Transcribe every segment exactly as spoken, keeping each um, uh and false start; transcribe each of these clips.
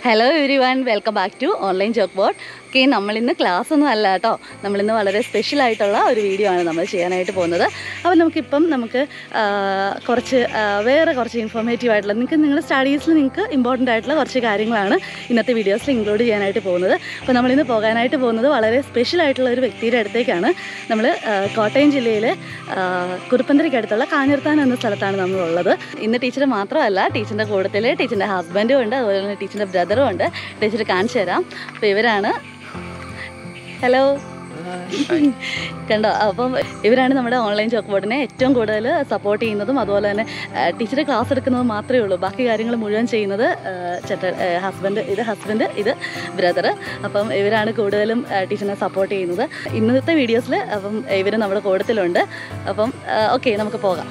Hello everyone, welcome back to Online Chalkboard. Okay, നമ്മൾ ഇന്ന് class ഒന്നും അല്ല കേട്ടോ. നമ്മൾ ഇന്ന് വളരെ സ്പെഷ്യൽ ആയിട്ടുള്ള ഒരു വീഡിയോ ആണ് നമ്മൾ ചെയ്യാനായിട്ട് പോകുന്നത്. അപ്പോൾ നമുക്കിപ്പം നമുക്ക് കുറച്ച് വേറെ കുറച്ച് ഇൻഫോർമേറ്റീവ് ആയിട്ടുള്ള നിങ്ങൾക്ക് നിങ്ങളുടെ സ്റ്റഡീസിൽ നിങ്ങൾക്ക് ഇമ്പോർട്ടൻ്റ് ആയിട്ടുള്ള കുറച്ച് കാര്യങ്ങളാണ് ഇന്നത്തെ വീഡിയോസിൽ ഇൻക്ലൂഡ് ചെയ്യാനായിട്ട് പോകുന്നത്. അപ്പോൾ നമ്മളിന്ന് പോകാനായിട്ട് പോകുന്നത് വളരെ സ്പെഷ്യൽ ആയിട്ടുള്ള ഒരു വ്യക്തിയുടെ അടുത്തേക്കാണ്. നമ്മൾ കോട്ടയം ജില്ലയിലെ കുറുപ്പന്തരയ്ക്കടുത്തുള്ള കാഞ്ഞിർത്താനം എന്ന സ്ഥലത്താണ് നമ്മളുള്ളത്. ഇന്ന് ടീച്ചർ മാത്രമല്ല, ടീച്ചറിൻ്റെ കൂട്ടത്തിൽ ടീച്ചറിൻ്റെ ഹസ്ബൻഡും ഉണ്ട്, അതുപോലെ തന്നെ ടീച്ചറിൻ്റെ ബ്രദറും ഉണ്ട്. ടീച്ചർ കാണിച്ചു തരാം. അപ്പോൾ ഇവരാണ്. ഹലോ, കണ്ടോ? അപ്പം ഇവരാണ് നമ്മുടെ ഓൺലൈൻ ചോക്ക് ബോർഡിനെ ഏറ്റവും കൂടുതൽ സപ്പോർട്ട് ചെയ്യുന്നതും അതുപോലെ തന്നെ ടീച്ചർ ക്ലാസ് എടുക്കുന്നത് മാത്രമേ ഉള്ളൂ. ബാക്കി കാര്യങ്ങൾ മുഴുവൻ ചെയ്യുന്നത് ചേട്ട ഹസ്ബൻഡ് ഇത് ഹസ്ബൻഡ് ഇത് ബ്രദർ. അപ്പം ഇവരാണ് കൂടുതലും ടീച്ചറിനെ സപ്പോർട്ട് ചെയ്യുന്നത്. ഇന്നത്തെ വീഡിയോസിൽ അപ്പം ഇവർ നമ്മുടെ കൂട്ടത്തിലുണ്ട്. അപ്പം ഓക്കെ, നമുക്ക് പോകാം.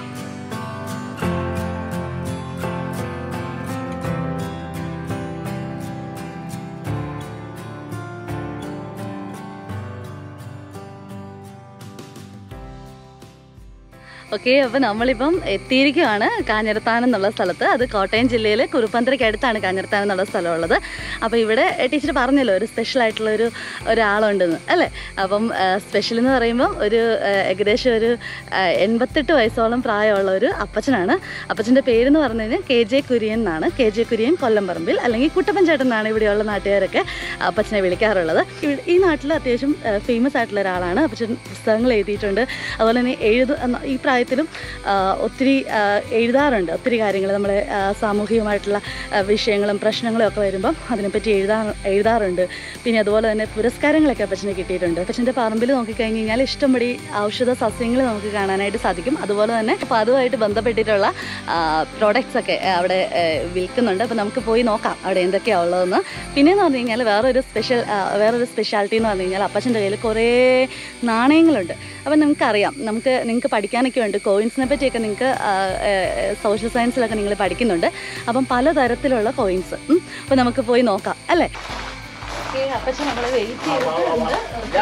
ഓക്കെ, അപ്പോൾ നമ്മളിപ്പം എത്തിയിരിക്കുകയാണ് കാഞ്ഞിർത്താനം എന്നുള്ള സ്ഥലത്ത്. അത് കോട്ടയം ജില്ലയിലെ കുറുപ്പന്തരയ്ക്കടുത്താണ് കാഞ്ഞിർത്താനം എന്നുള്ള സ്ഥലമുള്ളത്. അപ്പോൾ ഇവിടെ ടീച്ചർ പറഞ്ഞല്ലോ ഒരു സ്പെഷ്യൽ ആയിട്ടുള്ളൊരു ഒരാളുണ്ടെന്ന് അല്ലേ. അപ്പം സ്പെഷ്യൽ എന്ന് പറയുമ്പം ഒരു ഏകദേശം ഒരു എൺപത്തെട്ട് വയസ്സോളം പ്രായമുള്ള ഒരു അപ്പച്ചനാണ്. അപ്പച്ചൻ്റെ പേരെന്ന് പറഞ്ഞു കഴിഞ്ഞാൽ കെ ജെ കുര്യൻ എന്നാണ്. കെ ജെ കുര്യൻ കൊല്ലംപറമ്പിൽ അല്ലെങ്കിൽ കുട്ടപ്പൻ ചേട്ടൻ എന്നാണ് ഇവിടെയുള്ള നാട്ടുകാരൊക്കെ അപ്പച്ചനെ വിളിക്കാറുള്ളത്. ഈ നാട്ടിൽ അത്യാവശ്യം ഫേമസ് ആയിട്ടുള്ള ഒരാളാണ്. അപ്പച്ചൻ പുസ്തകങ്ങൾ എഴുതിയിട്ടുണ്ട്. അതുപോലെ തന്നെ എഴുതു ഈ പ്രായ ത്തിലും ഒത്തിരി എഴുതാറുണ്ട്. ഒത്തിരി കാര്യങ്ങൾ നമ്മളെ സാമൂഹികമായിട്ടുള്ള വിഷയങ്ങളും പ്രശ്നങ്ങളും ഒക്കെ വരുമ്പം അതിനെപ്പറ്റി എഴുതാ എഴുതാറുണ്ട് പിന്നെ അതുപോലെ തന്നെ പുരസ്കാരങ്ങളൊക്കെ അപ്പച്ചന് കിട്ടിയിട്ടുണ്ട്. അപ്പച്ചൻ്റെ പറമ്പിൽ നോക്കിക്കഴിഞ്ഞ് കഴിഞ്ഞാൽ ഇഷ്ടംപടി ഔഷധ സസ്യങ്ങൾ നമുക്ക് കാണാനായിട്ട് സാധിക്കും. അതുപോലെ തന്നെ അപ്പോൾ അതുമായിട്ട് ബന്ധപ്പെട്ടിട്ടുള്ള പ്രോഡക്റ്റ്സ് ഒക്കെ അവിടെ വിൽക്കുന്നുണ്ട്. അപ്പോൾ നമുക്ക് പോയി നോക്കാം അവിടെ എന്തൊക്കെയാണ് ഉള്ളതെന്ന്. പിന്നെയെന്ന് പറഞ്ഞു കഴിഞ്ഞാൽ വേറൊരു സ്പെഷ്യൽ വേറൊരു സ്പെഷ്യാലിറ്റി എന്ന് പറഞ്ഞു കഴിഞ്ഞാൽ അപ്പച്ചൻ്റെ കയ്യിൽ കുറേ നാണയങ്ങളുണ്ട്. അപ്പം നമുക്കറിയാം, നമുക്ക് നിങ്ങൾക്ക് പഠിക്കാനൊക്കെ ഉണ്ട്. കോയിൻസിനെ പറ്റിയൊക്കെ നിങ്ങൾക്ക് സോഷ്യൽ സയൻസിലൊക്കെ നിങ്ങൾ പഠിക്കുന്നുണ്ട്. അപ്പം പലതരത്തിലുള്ള കോയിൻസ്. അപ്പോൾ നമുക്ക് പോയി നോക്കാം അല്ലേ. ഓക്കെ, അപ്പച്ചൻ നമ്മളെ വെയിറ്റ് ചെയ്തിട്ടുണ്ട്.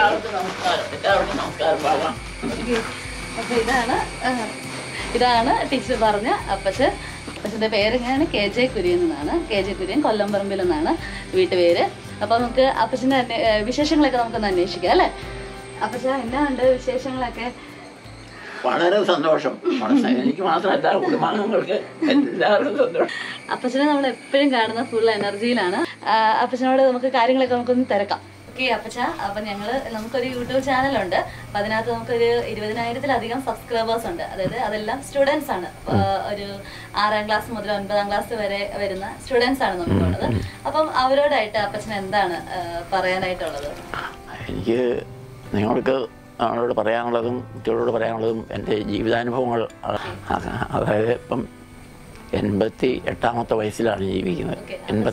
അപ്പോൾ ഇതാണ് ഇതാണ് ടീച്ചർ പറഞ്ഞ അപ്പച്ചൻ. അപ്പച്ചൻ്റെ പേരെങ്ങനെയാണ്? കെ ജെ കുര്യൻ എന്നാണ്. കെ ജെ കുര്യൻ കൊല്ലംപറമ്പിൽ എന്നാണ് വീട്ടുപേര്. അപ്പോൾ നമുക്ക് അപ്പച്ചൻ്റെ വിശേഷങ്ങളൊക്കെ നമുക്കൊന്ന് അന്വേഷിക്കാം അല്ലേ. അപ്പച്ച, എന്നാ ഉണ്ട് വിശേഷങ്ങളൊക്കെ? വളരെ സന്തോഷം. എനിക്ക് മാത്രമല്ല, കുടുംബാംഗങ്ങൾക്ക് എല്ലാവർക്കും സന്തോഷം. അപ്പച്ചനെ നമ്മൾ എപ്പോഴും കാണുന്ന ഫുൾ എനർജിയിലാണ്. അപ്പച്ചനോട് നമുക്ക് കാര്യങ്ങളൊക്കെ നമുക്കൊന്ന് തിരക്കാം. ഓക്കെ അപ്പച്ച, അപ്പം ഞങ്ങൾ നമുക്കൊരു യൂട്യൂബ് ചാനലുണ്ട്. അപ്പം അതിനകത്ത് നമുക്കൊരു ഇരുപതിനായിരത്തിലധികം സബ്സ്ക്രൈബേഴ്സ് ഉണ്ട്. അതായത് അതെല്ലാം സ്റ്റുഡൻസ് ആണ്. ഒരു ആറാം ക്ലാസ് മുതൽ ഒൻപതാം ക്ലാസ് വരെ വരുന്ന സ്റ്റുഡൻസ് ആണ് നമുക്കുള്ളത്. അപ്പം അവരോടായിട്ട് അപ്പച്ചന് എന്താണ് പറയാനായിട്ടുള്ളത്? എനിക്ക് നിങ്ങൾക്ക് അവരോട് പറയാനുള്ളതും കുട്ടികളോട് പറയാനുള്ളതും എൻ്റെ ജീവിതാനുഭവങ്ങൾ. അതായത് ഇപ്പം എൺപത്തി എട്ടാമത്തെ വയസ്സിലാണ് ജീവിക്കുന്നത്.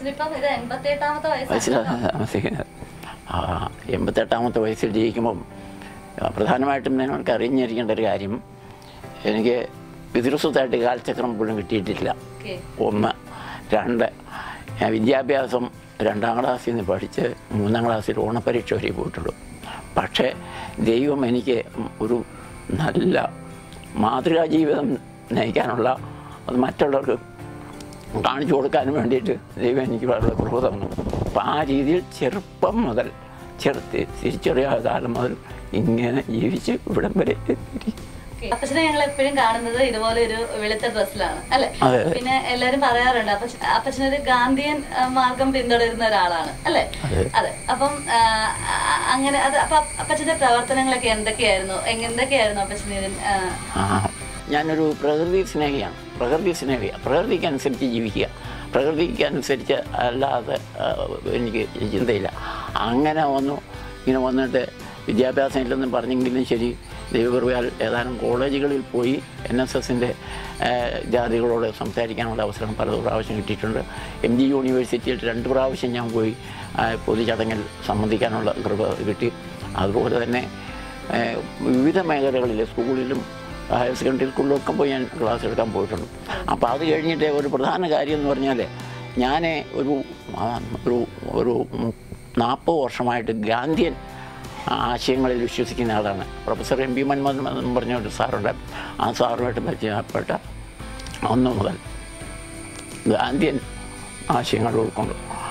വയസ്സിലാണ് താമസിക്കുന്നത്. എൺപത്തെട്ടാമത്തെ വയസ്സിൽ ജീവിക്കുമ്പം പ്രധാനമായിട്ടും നിങ്ങൾക്ക് അറിഞ്ഞിരിക്കേണ്ട ഒരു കാര്യം, എനിക്ക് പിതൃസ്വത്തായിട്ട് കാൽചക്രം പോലും കിട്ടിയിട്ടില്ല. ഒന്ന്. രണ്ട്, ഞാൻ വിദ്യാഭ്യാസം രണ്ടാം ക്ലാസ്സിൽ നിന്ന് പഠിച്ച് മൂന്നാം ക്ലാസ്സിൽ ഓണപ്പരീക്ഷ വരെ പോയിട്ടുള്ളൂ. പക്ഷേ ദൈവം എനിക്ക് ഒരു നല്ല മാതൃകാ ജീവിതം നയിക്കാനുള്ള, അത് മറ്റുള്ളവർക്ക് കാണിച്ചു കൊടുക്കാനും വേണ്ടിയിട്ട് ദൈവം എനിക്ക് വളരെ കുറവ് തന്നു. അപ്പം ആ രീതിയിൽ ചെറുപ്പം മുതൽ ചെറുത്ത് തിരിച്ചറിയാത്ത കാലം മുതൽ ഇങ്ങനെ ജീവിച്ച് ഇവിടം വരെ എത്തി. അപ്പച്ചനെ ഞങ്ങൾ എപ്പോഴും കാണുന്നത് ഇതുപോലെ ഒരു വെളുത്ത ഡ്രസ്സിലാണ് അല്ലെ. പിന്നെ എല്ലാരും പറയാറുണ്ട് അപ്പച്ചനൊരു ഗാന്ധിയൻ മാർഗം പിന്തുടരുന്ന ഒരാളാണ് അല്ലെ. അതെ. അപ്പം അങ്ങനെ അത് അപ്പൊ അപ്പച്ചന്റെ പ്രവർത്തനങ്ങളൊക്കെ എന്തൊക്കെയായിരുന്നു എന്തൊക്കെയായിരുന്നു അപ്പച്ചന്? ഞാനൊരു പ്രകൃതി സ്നേഹിയാണ്. പ്രകൃതി സ്നേഹിയ പ്രകൃതിക്കനുസരിച്ച് ജീവിക്കുക. പ്രകൃതിക്കനുസരിച്ച് അല്ലാതെ എനിക്ക് ചിന്തയില്ല. അങ്ങനെ വന്നു ഇങ്ങനെ വന്നിട്ട് വിദ്യാഭ്യാസം ഇല്ലെന്നും പറഞ്ഞെങ്കിലും ശരി, ദൈവകൃപയാൽ ഏതാനും കോളേജുകളിൽ പോയി എൻ എസ് എസിൻ്റെ ജാതികളോട് സംസാരിക്കാനുള്ള അവസരം പല പ്രാവശ്യം കിട്ടിയിട്ടുണ്ട്. എം ജി യൂണിവേഴ്സിറ്റിയിൽ രണ്ട് പ്രാവശ്യം ഞാൻ പോയി പൊതുചടങ്ങിൽ സംബന്ധിക്കാനുള്ള കൃപ കിട്ടി. അതുപോലെ തന്നെ വിവിധ മേഖലകളിൽ സ്കൂളിലും ഹയർ സെക്കൻഡറി സ്കൂളിലൊക്കെ പോയി ഞാൻ ക്ലാസ് എടുക്കാൻ പോയിട്ടുണ്ട്. അപ്പോൾ അത് കഴിഞ്ഞിട്ട് ഒരു പ്രധാന കാര്യം എന്ന് പറഞ്ഞാൽ, ഞാൻ ഒരു ഒരു ഒരു നാൽപ്പത് വർഷമായിട്ട് ഗാന്ധിയൻ ആശയങ്ങളിൽ വിശ്വസിക്കുന്ന ആളാണ്. പ്രൊഫസർ എം പി മൻമോഹൻ എന്ന് പറഞ്ഞ ഒരു സാറുണ്ട്. ആ സാറുമായിട്ട് പരിചയപ്പെട്ട അന്നു മുതൽ ഗാന്ധിയൻ ആശയങ്ങൾ ഉൾക്കൊണ്ട്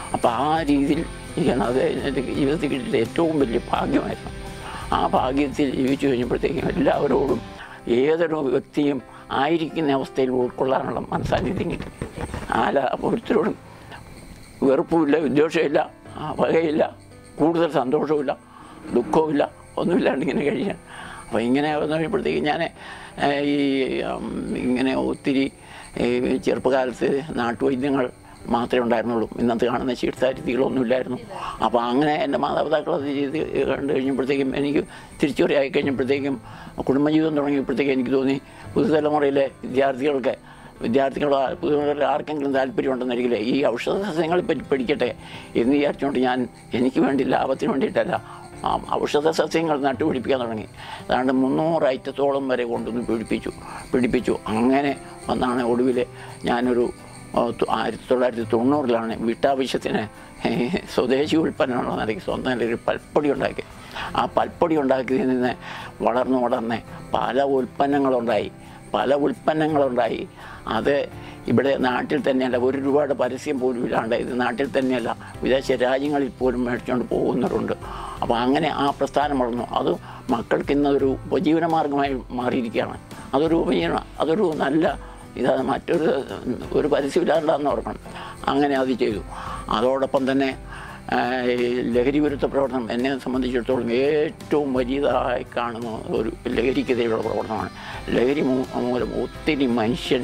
അപ്പോൾ ആ രീതിയിൽ ഇരിക്കണം. അത് എൻ്റെ ജീവിതത്തിൽ കിട്ടിയ ഏറ്റവും വലിയ ഭാഗ്യമായിരുന്നു. ആ ഭാഗ്യത്തിൽ ജീവിച്ചു കഴിഞ്ഞപ്പോഴത്തേക്കും എല്ലാവരോടും ഏതൊരു വ്യക്തിയും ആയിരിക്കുന്ന അവസ്ഥയിൽ ഉൾക്കൊള്ളാനുള്ള മനസ്സാന്നിധ്യം കിട്ടി. ആല ഓരോരുത്തരോടും വെറുപ്പുമില്ല, വിദ്വേഷമില്ല, വകയില്ല, കൂടുതൽ സന്തോഷവുമില്ല, ദുഃഖവുമില്ല, ഒന്നുമില്ലാണ്ട് ഇങ്ങനെ കഴിയാൻ. അപ്പോൾ ഇങ്ങനെ വന്നു കഴിയുമ്പോഴത്തേക്കും ഞാൻ ഈ ഇങ്ങനെ ഒത്തിരി ചെറുപ്പകാലത്ത് നാട്ടുവൈദ്യങ്ങൾ മാത്രമേ ഉണ്ടായിരുന്നുള്ളൂ. ഇന്നത്തെ കാണുന്ന ചികിത്സാ രീതികളൊന്നുമില്ലായിരുന്നു. അപ്പോൾ അങ്ങനെ എൻ്റെ മാതാപിതാക്കൾ അത് ചെയ്ത് കണ്ടു കഴിഞ്ഞപ്പോഴത്തേക്കും എനിക്ക് തിരിച്ചുവരെയായി കഴിഞ്ഞപ്പോഴത്തേക്കും കുടുംബജീവിതം തുടങ്ങിയപ്പോഴത്തേക്കും എനിക്ക് തോന്നി പുതുതലമുറയിലെ വിദ്യാർത്ഥികൾക്ക് വിദ്യാർത്ഥികളോ പുതുതലമുറയിൽ ആർക്കെങ്കിലും താല്പര്യമുണ്ടെന്നിരിക്കില്ലേ ഈ ഔഷധ സസ്യങ്ങളെ പറ്റി പഠിക്കട്ടെ എന്ന് വിചാരിച്ചുകൊണ്ട് ഞാൻ എനിക്ക് വേണ്ടി ലാഭത്തിന് വേണ്ടിയിട്ടല്ല ഔഷധ സസ്യങ്ങൾ നട്ടുപിടിപ്പിക്കാൻ തുടങ്ങി. അതാണ്ട് മുന്നൂറ് ഐറ്റത്തോളം വരെ കൊണ്ടുവന്ന് പിടിപ്പിച്ചു പിടിപ്പിച്ചു അങ്ങനെ വന്നാണ് ഒടുവിൽ ഞാനൊരു ആയിരത്തി തൊള്ളായിരത്തി തൊണ്ണൂറിലാണ് വീട്ടാവശ്യത്തിന് സ്വദേശി ഉൽപ്പന്നമുള്ള നിലയ്ക്ക് സ്വന്തം ഒരു പൽപ്പൊടി ഉണ്ടാക്കി. ആ പൽപ്പൊടി ഉണ്ടാക്കിയതിൽ നിന്ന് വളർന്നു വളർന്ന് പല ഉൽപ്പന്നങ്ങളുണ്ടായി പല ഉൽപ്പന്നങ്ങളുണ്ടായി അത് ഇവിടെ നാട്ടിൽ തന്നെയല്ല, ഒരു രൂപയുടെ പരസ്യം പോലും ഇല്ലാണ്ട് ഇത് നാട്ടിൽ തന്നെയല്ല വിദേശ രാജ്യങ്ങളിൽ പോലും മേടിച്ചുകൊണ്ട് പോകുന്നവരുണ്ട്. അപ്പോൾ അങ്ങനെ ആ പ്രസ്ഥാനം വളർന്നു. അത് മക്കൾക്ക് ഇന്നൊരു ഉപജീവന മാർഗമായി മാറിയിരിക്കുകയാണ്. അതൊരു ഉപജീവന അതൊരു നല്ല ഇതാ മറ്റൊരു ഒരു പരസ്യമില്ലാണ്ടെന്ന് ഓർക്കണം. അങ്ങനെ അത് ചെയ്തു. അതോടൊപ്പം തന്നെ ലഹരി വിരുദ്ധ പ്രവർത്തനം എന്നെ സംബന്ധിച്ചിടത്തോളം ഏറ്റവും വലിയതായി കാണുന്ന ഒരു ലഹരിക്കെതിരെയുള്ള പ്രവർത്തനമാണ്. ലഹരി മൂലം ഒത്തിരി മനുഷ്യൻ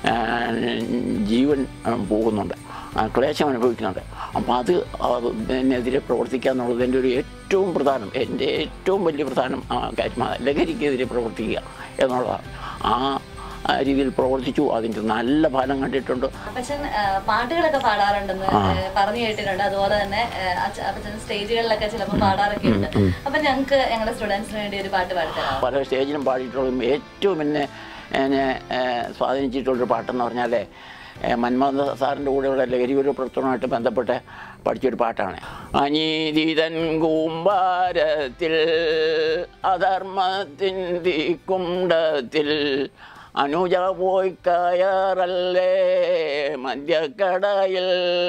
ജീവൻ പോകുന്നുണ്ട്, ക്ലേശം അനുഭവിക്കുന്നുണ്ട്. അപ്പോൾ അത് ഇതിനെതിരെ പ്രവർത്തിക്കുക എന്നുള്ളത് എൻ്റെ ഒരു ഏറ്റവും പ്രധാനം എൻ്റെ ഏറ്റവും വലിയ പ്രധാനം കാര്യമാണ്. ലഹരിക്കെതിരെ പ്രവർത്തിക്കുക എന്നുള്ളതാണ്. ആ രീതിയിൽ പ്രവർത്തിച്ചു. അതിൻ്റെ നല്ല ഫലം കണ്ടിട്ടുണ്ട്. അപ്പച്ചൻ പാട്ടുകളൊക്കെ പാടാറുണ്ടെന്ന് പറഞ്ഞു കേട്ടിട്ടുണ്ട്. അതുപോലെ തന്നെ അപ്പച്ചൻ സ്റ്റേജുകളിലൊക്കെ ചിലപ്പോൾ പാടാറൊക്കെ ഉണ്ട്. അപ്പം ഞങ്ങൾക്ക് ഞങ്ങളുടെ സ്റ്റുഡൻസിന് വേണ്ടി ഒരു പാട്ട് പാടിത്തരാം. പല സ്റ്റേജിലും പാടിയിട്ടുള്ളതും ഏറ്റവും എന്നെ എന്നെ സ്വാധീനിച്ചിട്ടുള്ളൊരു പാട്ടെന്ന് പറഞ്ഞാൽ മന്മഥ സാറിൻ്റെ കൂടെയുള്ള ലഹരി ഒരു പ്രവർത്തനവുമായിട്ട് ബന്ധപ്പെട്ട് പഠിച്ചൊരു പാട്ടാണ്. അനീതിതൻ കൂമ്പാരത്തിൽ അധർമ്മത്തിൻ തീക്കുണ്ടത്തിൽ അനുജ പോയി കയറല്ലേ മദ്യക്കടയിൽ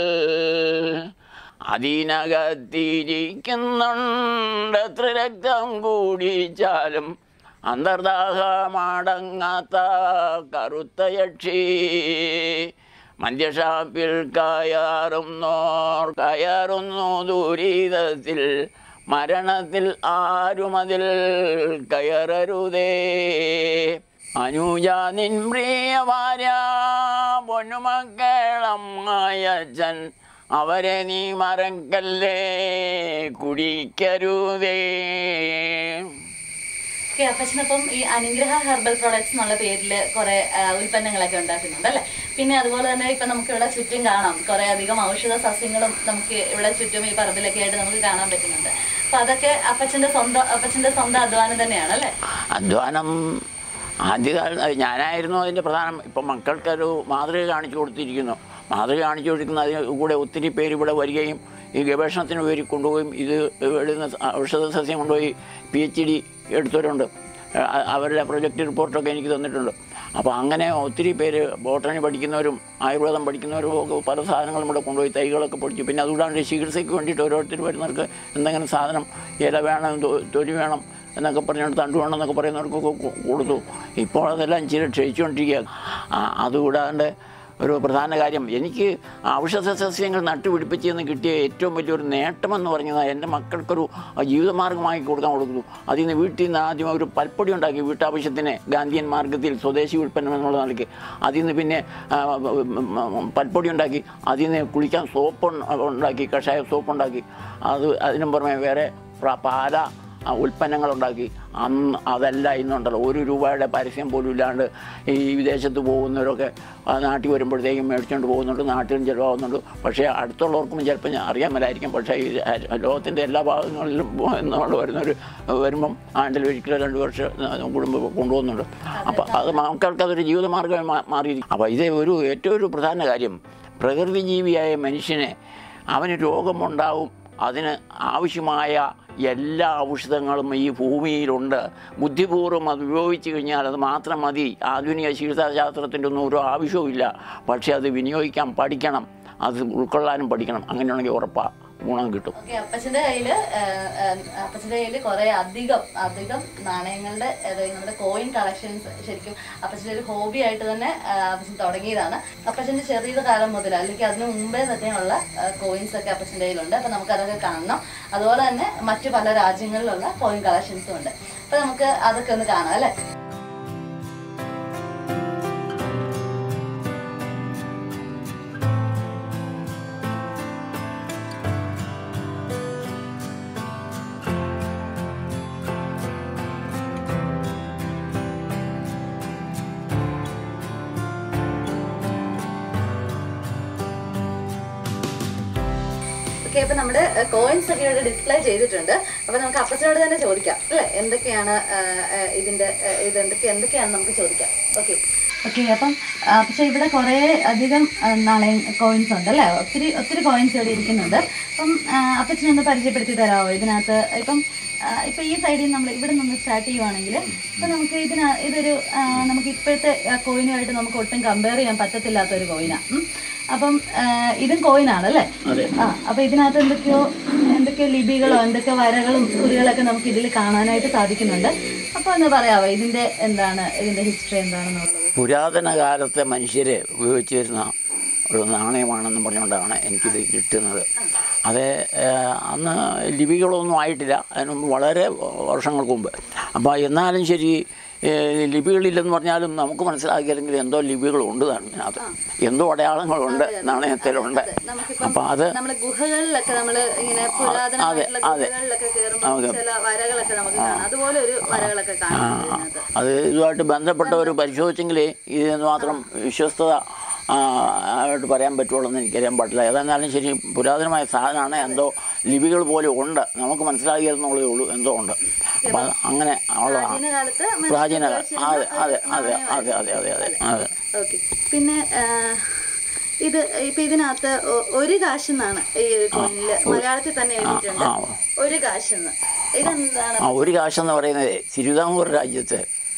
അതിനകത്തിരിക്കുന്നുണ്ട് രക്തം കൂടിച്ചാലും അന്തർദാഹമടങ്ങാത്ത കറുത്ത യക്ഷി മദ്യഷാപ്പിൽ കയറുന്നോർ കയറുന്നു ദുരിതത്തിൽ മരണത്തിൽ ആരുമതിൽ കയറരുതേ. അനുജ നിൻ പ്രിയഭാര്യ പൊന്നുമക്കളും അയച്ചൻ അവരെ നീ മറക്കല്ലേ കുടിക്കരുതേ. അപ്പച്ചനപ്പം ഈ അനുഗ്രഹ ഹെർബൽ പ്രോഡക്ട്സ് എന്നുള്ള പേരിൽ കുറെ ഉൽപ്പന്നങ്ങളൊക്കെ ഉണ്ടാക്കുന്നുണ്ട് അല്ലേ? പിന്നെ അതുപോലെ തന്നെ ഇപ്പം നമുക്ക് ഇവിടെ ചുറ്റും കാണാം കുറേ അധികം ഔഷധ സസ്യങ്ങളും നമുക്ക് ഇവിടെ ചുറ്റും ഈ പറമ്പിലൊക്കെ ആയിട്ട് നമുക്ക് കാണാൻ പറ്റുന്നുണ്ട്. അപ്പം അതൊക്കെ അപ്പച്ചൻ്റെ സ്വന്തം അപ്പച്ചൻ്റെ സ്വന്തം അധ്വാനം തന്നെയാണ് അല്ലേ? അധ്വാനം ആദ്യകാലം ഞാനായിരുന്നു അതിൻ്റെ പ്രധാനം. ഇപ്പം മക്കൾക്കൊരു മാതൃക കാണിച്ചു കൊടുത്തിരിക്കുന്നു. മാതൃക കാണിച്ചു കൊടുക്കുന്ന അതിന് കൂടെ ഒത്തിരി പേര് ഇവിടെ വരികയും ഈ ഗവേഷണത്തിന് പേര് കൊണ്ടുപോയും ഇത് എഴുതുന്ന ഔഷധ സസ്യം കൊണ്ടുപോയി പി എച്ച് ഡി എടുത്തവരുണ്ട്. അവരുടെ പ്രൊജക്റ്റ് റിപ്പോർട്ടൊക്കെ എനിക്ക് തന്നിട്ടുണ്ട്. അപ്പോൾ അങ്ങനെ ഒത്തിരി പേര് ബോട്ടണി പഠിക്കുന്നവരും ആയുർവേദം പഠിക്കുന്നവരും ഒക്കെ പല സാധനങ്ങളും ഇവിടെ കൊണ്ടുപോയി തൈകളൊക്കെ പഠിച്ചു. പിന്നെ അതുകൂടാണ്ട് ചികിത്സയ്ക്ക് വേണ്ടിയിട്ട് ഓരോരുത്തർ വരുന്നവർക്ക് എന്തെങ്കിലും സാധനം ഇല വേണം തൊലി വേണം എന്നൊക്കെ പറഞ്ഞുകൊണ്ട് തണ്ടു വേണം എന്നൊക്കെ പറയുന്നവർക്കൊക്കെ കൊടുത്തു. ഇപ്പോൾ അതെല്ലാം ഇച്ചിരി ക്ഷയിച്ചുകൊണ്ടിരിക്കുക. അതുകൂടാണ്ട് ഒരു പ്രധാന കാര്യം എനിക്ക് ഔഷധ സസ്യങ്ങൾ നട്ടുപിടിപ്പിച്ചെന്ന് കിട്ടിയ ഏറ്റവും വലിയൊരു നേട്ടമെന്ന് പറഞ്ഞത് എൻ്റെ മക്കൾക്കൊരു ജീവിതമാർഗ്ഗമാക്കി കൊടുക്കാൻ കൊടുക്കുന്നു. അതിൽ നിന്ന് വീട്ടിൽ നിന്ന് ആദ്യം ഒരു പൽപ്പൊടി ഉണ്ടാക്കി വീട്ടാവശ്യത്തിന് ഗാന്ധിയൻ മാർഗ്ഗത്തിൽ സ്വദേശി ഉൽപ്പന്നം എന്നുള്ള നിലയ്ക്ക്. അതിൽ നിന്ന് പിന്നെ പൽപ്പൊടി ഉണ്ടാക്കി അതിൽ നിന്ന് കുളിക്കാൻ സോപ്പ് ഉണ്ടാക്കി കഷായ സോപ്പ് ഉണ്ടാക്കി. അത് അതിനും പുറമെ വേറെ പാല ഉൽപ്പന്നങ്ങളുണ്ടാക്കി. അന്ന് അതെല്ലാം ഇന്നുണ്ടല്ലോ ഒരു രൂപയുടെ പരസ്യം പോലും ഇല്ലാണ്ട് ഈ വിദേശത്ത് പോകുന്നവരൊക്കെ നാട്ടിൽ വരുമ്പോഴത്തേക്കും മേടിച്ചുകൊണ്ട് പോകുന്നുണ്ട്, നാട്ടിലും ചിലവാകുന്നുണ്ട്. പക്ഷേ അടുത്തുള്ളവർക്കും ചിലപ്പോൾ അറിയാൻ മേലായിരിക്കും. പക്ഷേ ഈ ലോകത്തിൻ്റെ എല്ലാ ഭാഗങ്ങളിലും എന്നുള്ള വരുന്നവർ വരുമ്പം ആണ്ടിൽ ഒരിക്കലും രണ്ട് വർഷം കുടുംബം കൊണ്ടുപോകുന്നുണ്ട്. അപ്പോൾ അത് മക്കൾക്ക് അതൊരു ജീവിതമാർഗ്ഗമായി മാറിയിരിക്കും. അപ്പോൾ ഇത് ഒരു ഏറ്റവും ഒരു പ്രധാന കാര്യം പ്രകൃതി ജീവിയായ മനുഷ്യനെ അവന് രോഗമുണ്ടാവും. അതിന് ആവശ്യമായ എല്ലാ ഔഷധങ്ങളും ഈ ഭൂമിയിലുണ്ട്. ബുദ്ധിപൂർവ്വം അത് ഉപയോഗിച്ച് കഴിഞ്ഞാൽ അത് മാത്രം മതി. ആധുനിക ചികിത്സാശാസ്ത്രത്തിൻ്റെ ഒന്നും ഒരു ആവശ്യവുമില്ല. പക്ഷേ അത് വിനിയോഗിക്കാൻ പഠിക്കണം. അത് ഉൾക്കൊള്ളാനും പഠിക്കണം. അങ്ങനെയാണെങ്കിൽ ഉറപ്പാണ് ഗുണം കിട്ടും. അപ്പച്ചൻ്റെ കയ്യില് അപ്പച്ചൻ്റെ കയ്യില് കുറെ അധികം അധികം നാണയങ്ങളുടെ നമ്മുടെ കോയിൻ കളക്ഷൻസ് ശരിക്കും അപ്പച്ചൻ്റെ ഒരു ഹോബി ആയിട്ട് തന്നെ അപ്പച്ചൻ തുടങ്ങിയതാണ്. അപ്പച്ചൻ്റെ ചെറിയ കാലം മുതൽ അല്ലെങ്കിൽ അതിന് മുമ്പേ തന്നെയുള്ള കോയിൻസ് ഒക്കെ അപ്പച്ചൻ്റെ കയ്യിലുണ്ട്. അപ്പൊ നമുക്ക് അതൊക്കെ കാണണം. അതുപോലെ തന്നെ മറ്റു പല രാജ്യങ്ങളിലുള്ള കോയിൻ കളക്ഷൻസും ഉണ്ട്. അപ്പൊ നമുക്ക് അതൊക്കെ ഒന്ന് കാണാം അല്ലേ. ഓക്കെ, അപ്പൊ നമ്മുടെ കോയിൻസ് ഒക്കെ ഇവിടെ ഡിസ്പ്ലേ ചെയ്തിട്ടുണ്ട്. അപ്പൊ നമുക്ക് അപ്പച്ചനോട് തന്നെ ചോദിക്കാം അല്ലെ, എന്തൊക്കെയാണ് ഇതിന്റെ ഇത് എന്തൊക്കെ എന്തൊക്കെയാണ് നമുക്ക് ചോദിക്കാം. ഓക്കെ ഓക്കെ അപ്പം അപ്പച്ച ഇവിടെ കുറേ അധികം നാണയം കോയിൻസ് ഉണ്ട് അല്ലേ, ഒത്തിരി ഒത്തിരി കോയിൻസ് ഇവിടെ ഇരിക്കുന്നുണ്ട്. അപ്പം അപ്പച്ചനൊന്ന് പരിചയപ്പെടുത്തി തരാമോ ഇതിനകത്ത്? ഇപ്പം ഇപ്പം ഈ സൈഡിൽ നമ്മൾ ഇവിടെ നിന്ന് സ്റ്റാർട്ട് ചെയ്യുവാണെങ്കിൽ ഇപ്പം നമുക്ക് ഇതിന ഇതൊരു നമുക്ക് ഇപ്പോഴത്തെ കോയിനുമായിട്ട് നമുക്ക് ഒട്ടും കമ്പയർ ചെയ്യാൻ പറ്റത്തില്ലാത്ത ഒരു കോയിനാണ്. അപ്പം ഇതും കോയിനാണല്ലേ? ആ, അപ്പൊ ഇതിനകത്ത് എന്തൊക്കെയോ എന്തൊക്കെയോ ലിപികളോ എന്തൊക്കെ വരകളും കുറികളൊക്കെ നമുക്ക് ഇതിൽ കാണാനായിട്ട് സാധിക്കുന്നുണ്ട്. അപ്പൊ ഒന്ന് പറയാവോ ഇതിന്റെ എന്താണ് ഇതിന്റെ ഹിസ്റ്ററി എന്താണെന്നുള്ളത്? പുരാതന കാലത്തെ മനുഷ്യരെ ഉപയോഗിച്ചു വരുന്ന ഒരു നാണയമാണെന്ന് പറഞ്ഞുകൊണ്ടാണ് എനിക്കിത് കിട്ടുന്നത്. അത് അന്ന് ലിപികളൊന്നും ആയിട്ടില്ല, അതിനൊന്നും വളരെ വർഷങ്ങൾക്ക് മുമ്പ്. അപ്പോൾ എന്നാലും ശരി, ലിപികളില്ലെന്ന് പറഞ്ഞാലും നമുക്ക് മനസ്സിലാക്കിയില്ലെങ്കിൽ എന്തോ ലിപികളുണ്ട് അതിനകത്ത്, എന്തോ അടയാളങ്ങളുണ്ട് നാണയത്തിലുണ്ട്. അപ്പം അത് ഗുഹകളിലൊക്കെ നമ്മൾ ഇങ്ങനെ അത് ഇതുമായിട്ട് ബന്ധപ്പെട്ടവർ പരിശോധിച്ചെങ്കിൽ ഇതിന് മാത്രം വിശ്വസ്തത ആയിട്ട് പറയാൻ പറ്റുള്ളൂ എന്ന് എനിക്കറിയാൻ പാടില്ല. ഏതായിരുന്നാലും ശരി, പുരാതനമായ സാധനമാണ്, എന്തോ ലിപികൾ പോലെ ഉണ്ട്, നമുക്ക് മനസ്സിലാക്കിയെന്നുള്ളതേ ഉള്ളൂ, എന്തോ ഉണ്ട്. അപ്പം അങ്ങനെ ഉള്ളതാണ് പ്രാചീന കാലം. അതെ അതെ അതെ അതെ അതെ അതെ അതെ അതെ ഓക്കെ. പിന്നെ ഇത് ഇപ്പൊ ഇതിനകത്ത് ഒരു കാശെന്നാണ് ഈ ഒരു കോയിനില് മലയാളത്തിൽ തന്നെ എഴുതിയിട്ടുണ്ട്, ഒരു കാശെന്ന്. ഇതെന്താണ്? ആ, ഒരു കാശെന്ന് പറയുന്നത് തിരുവിതാംകൂർ രാജ്യത്ത്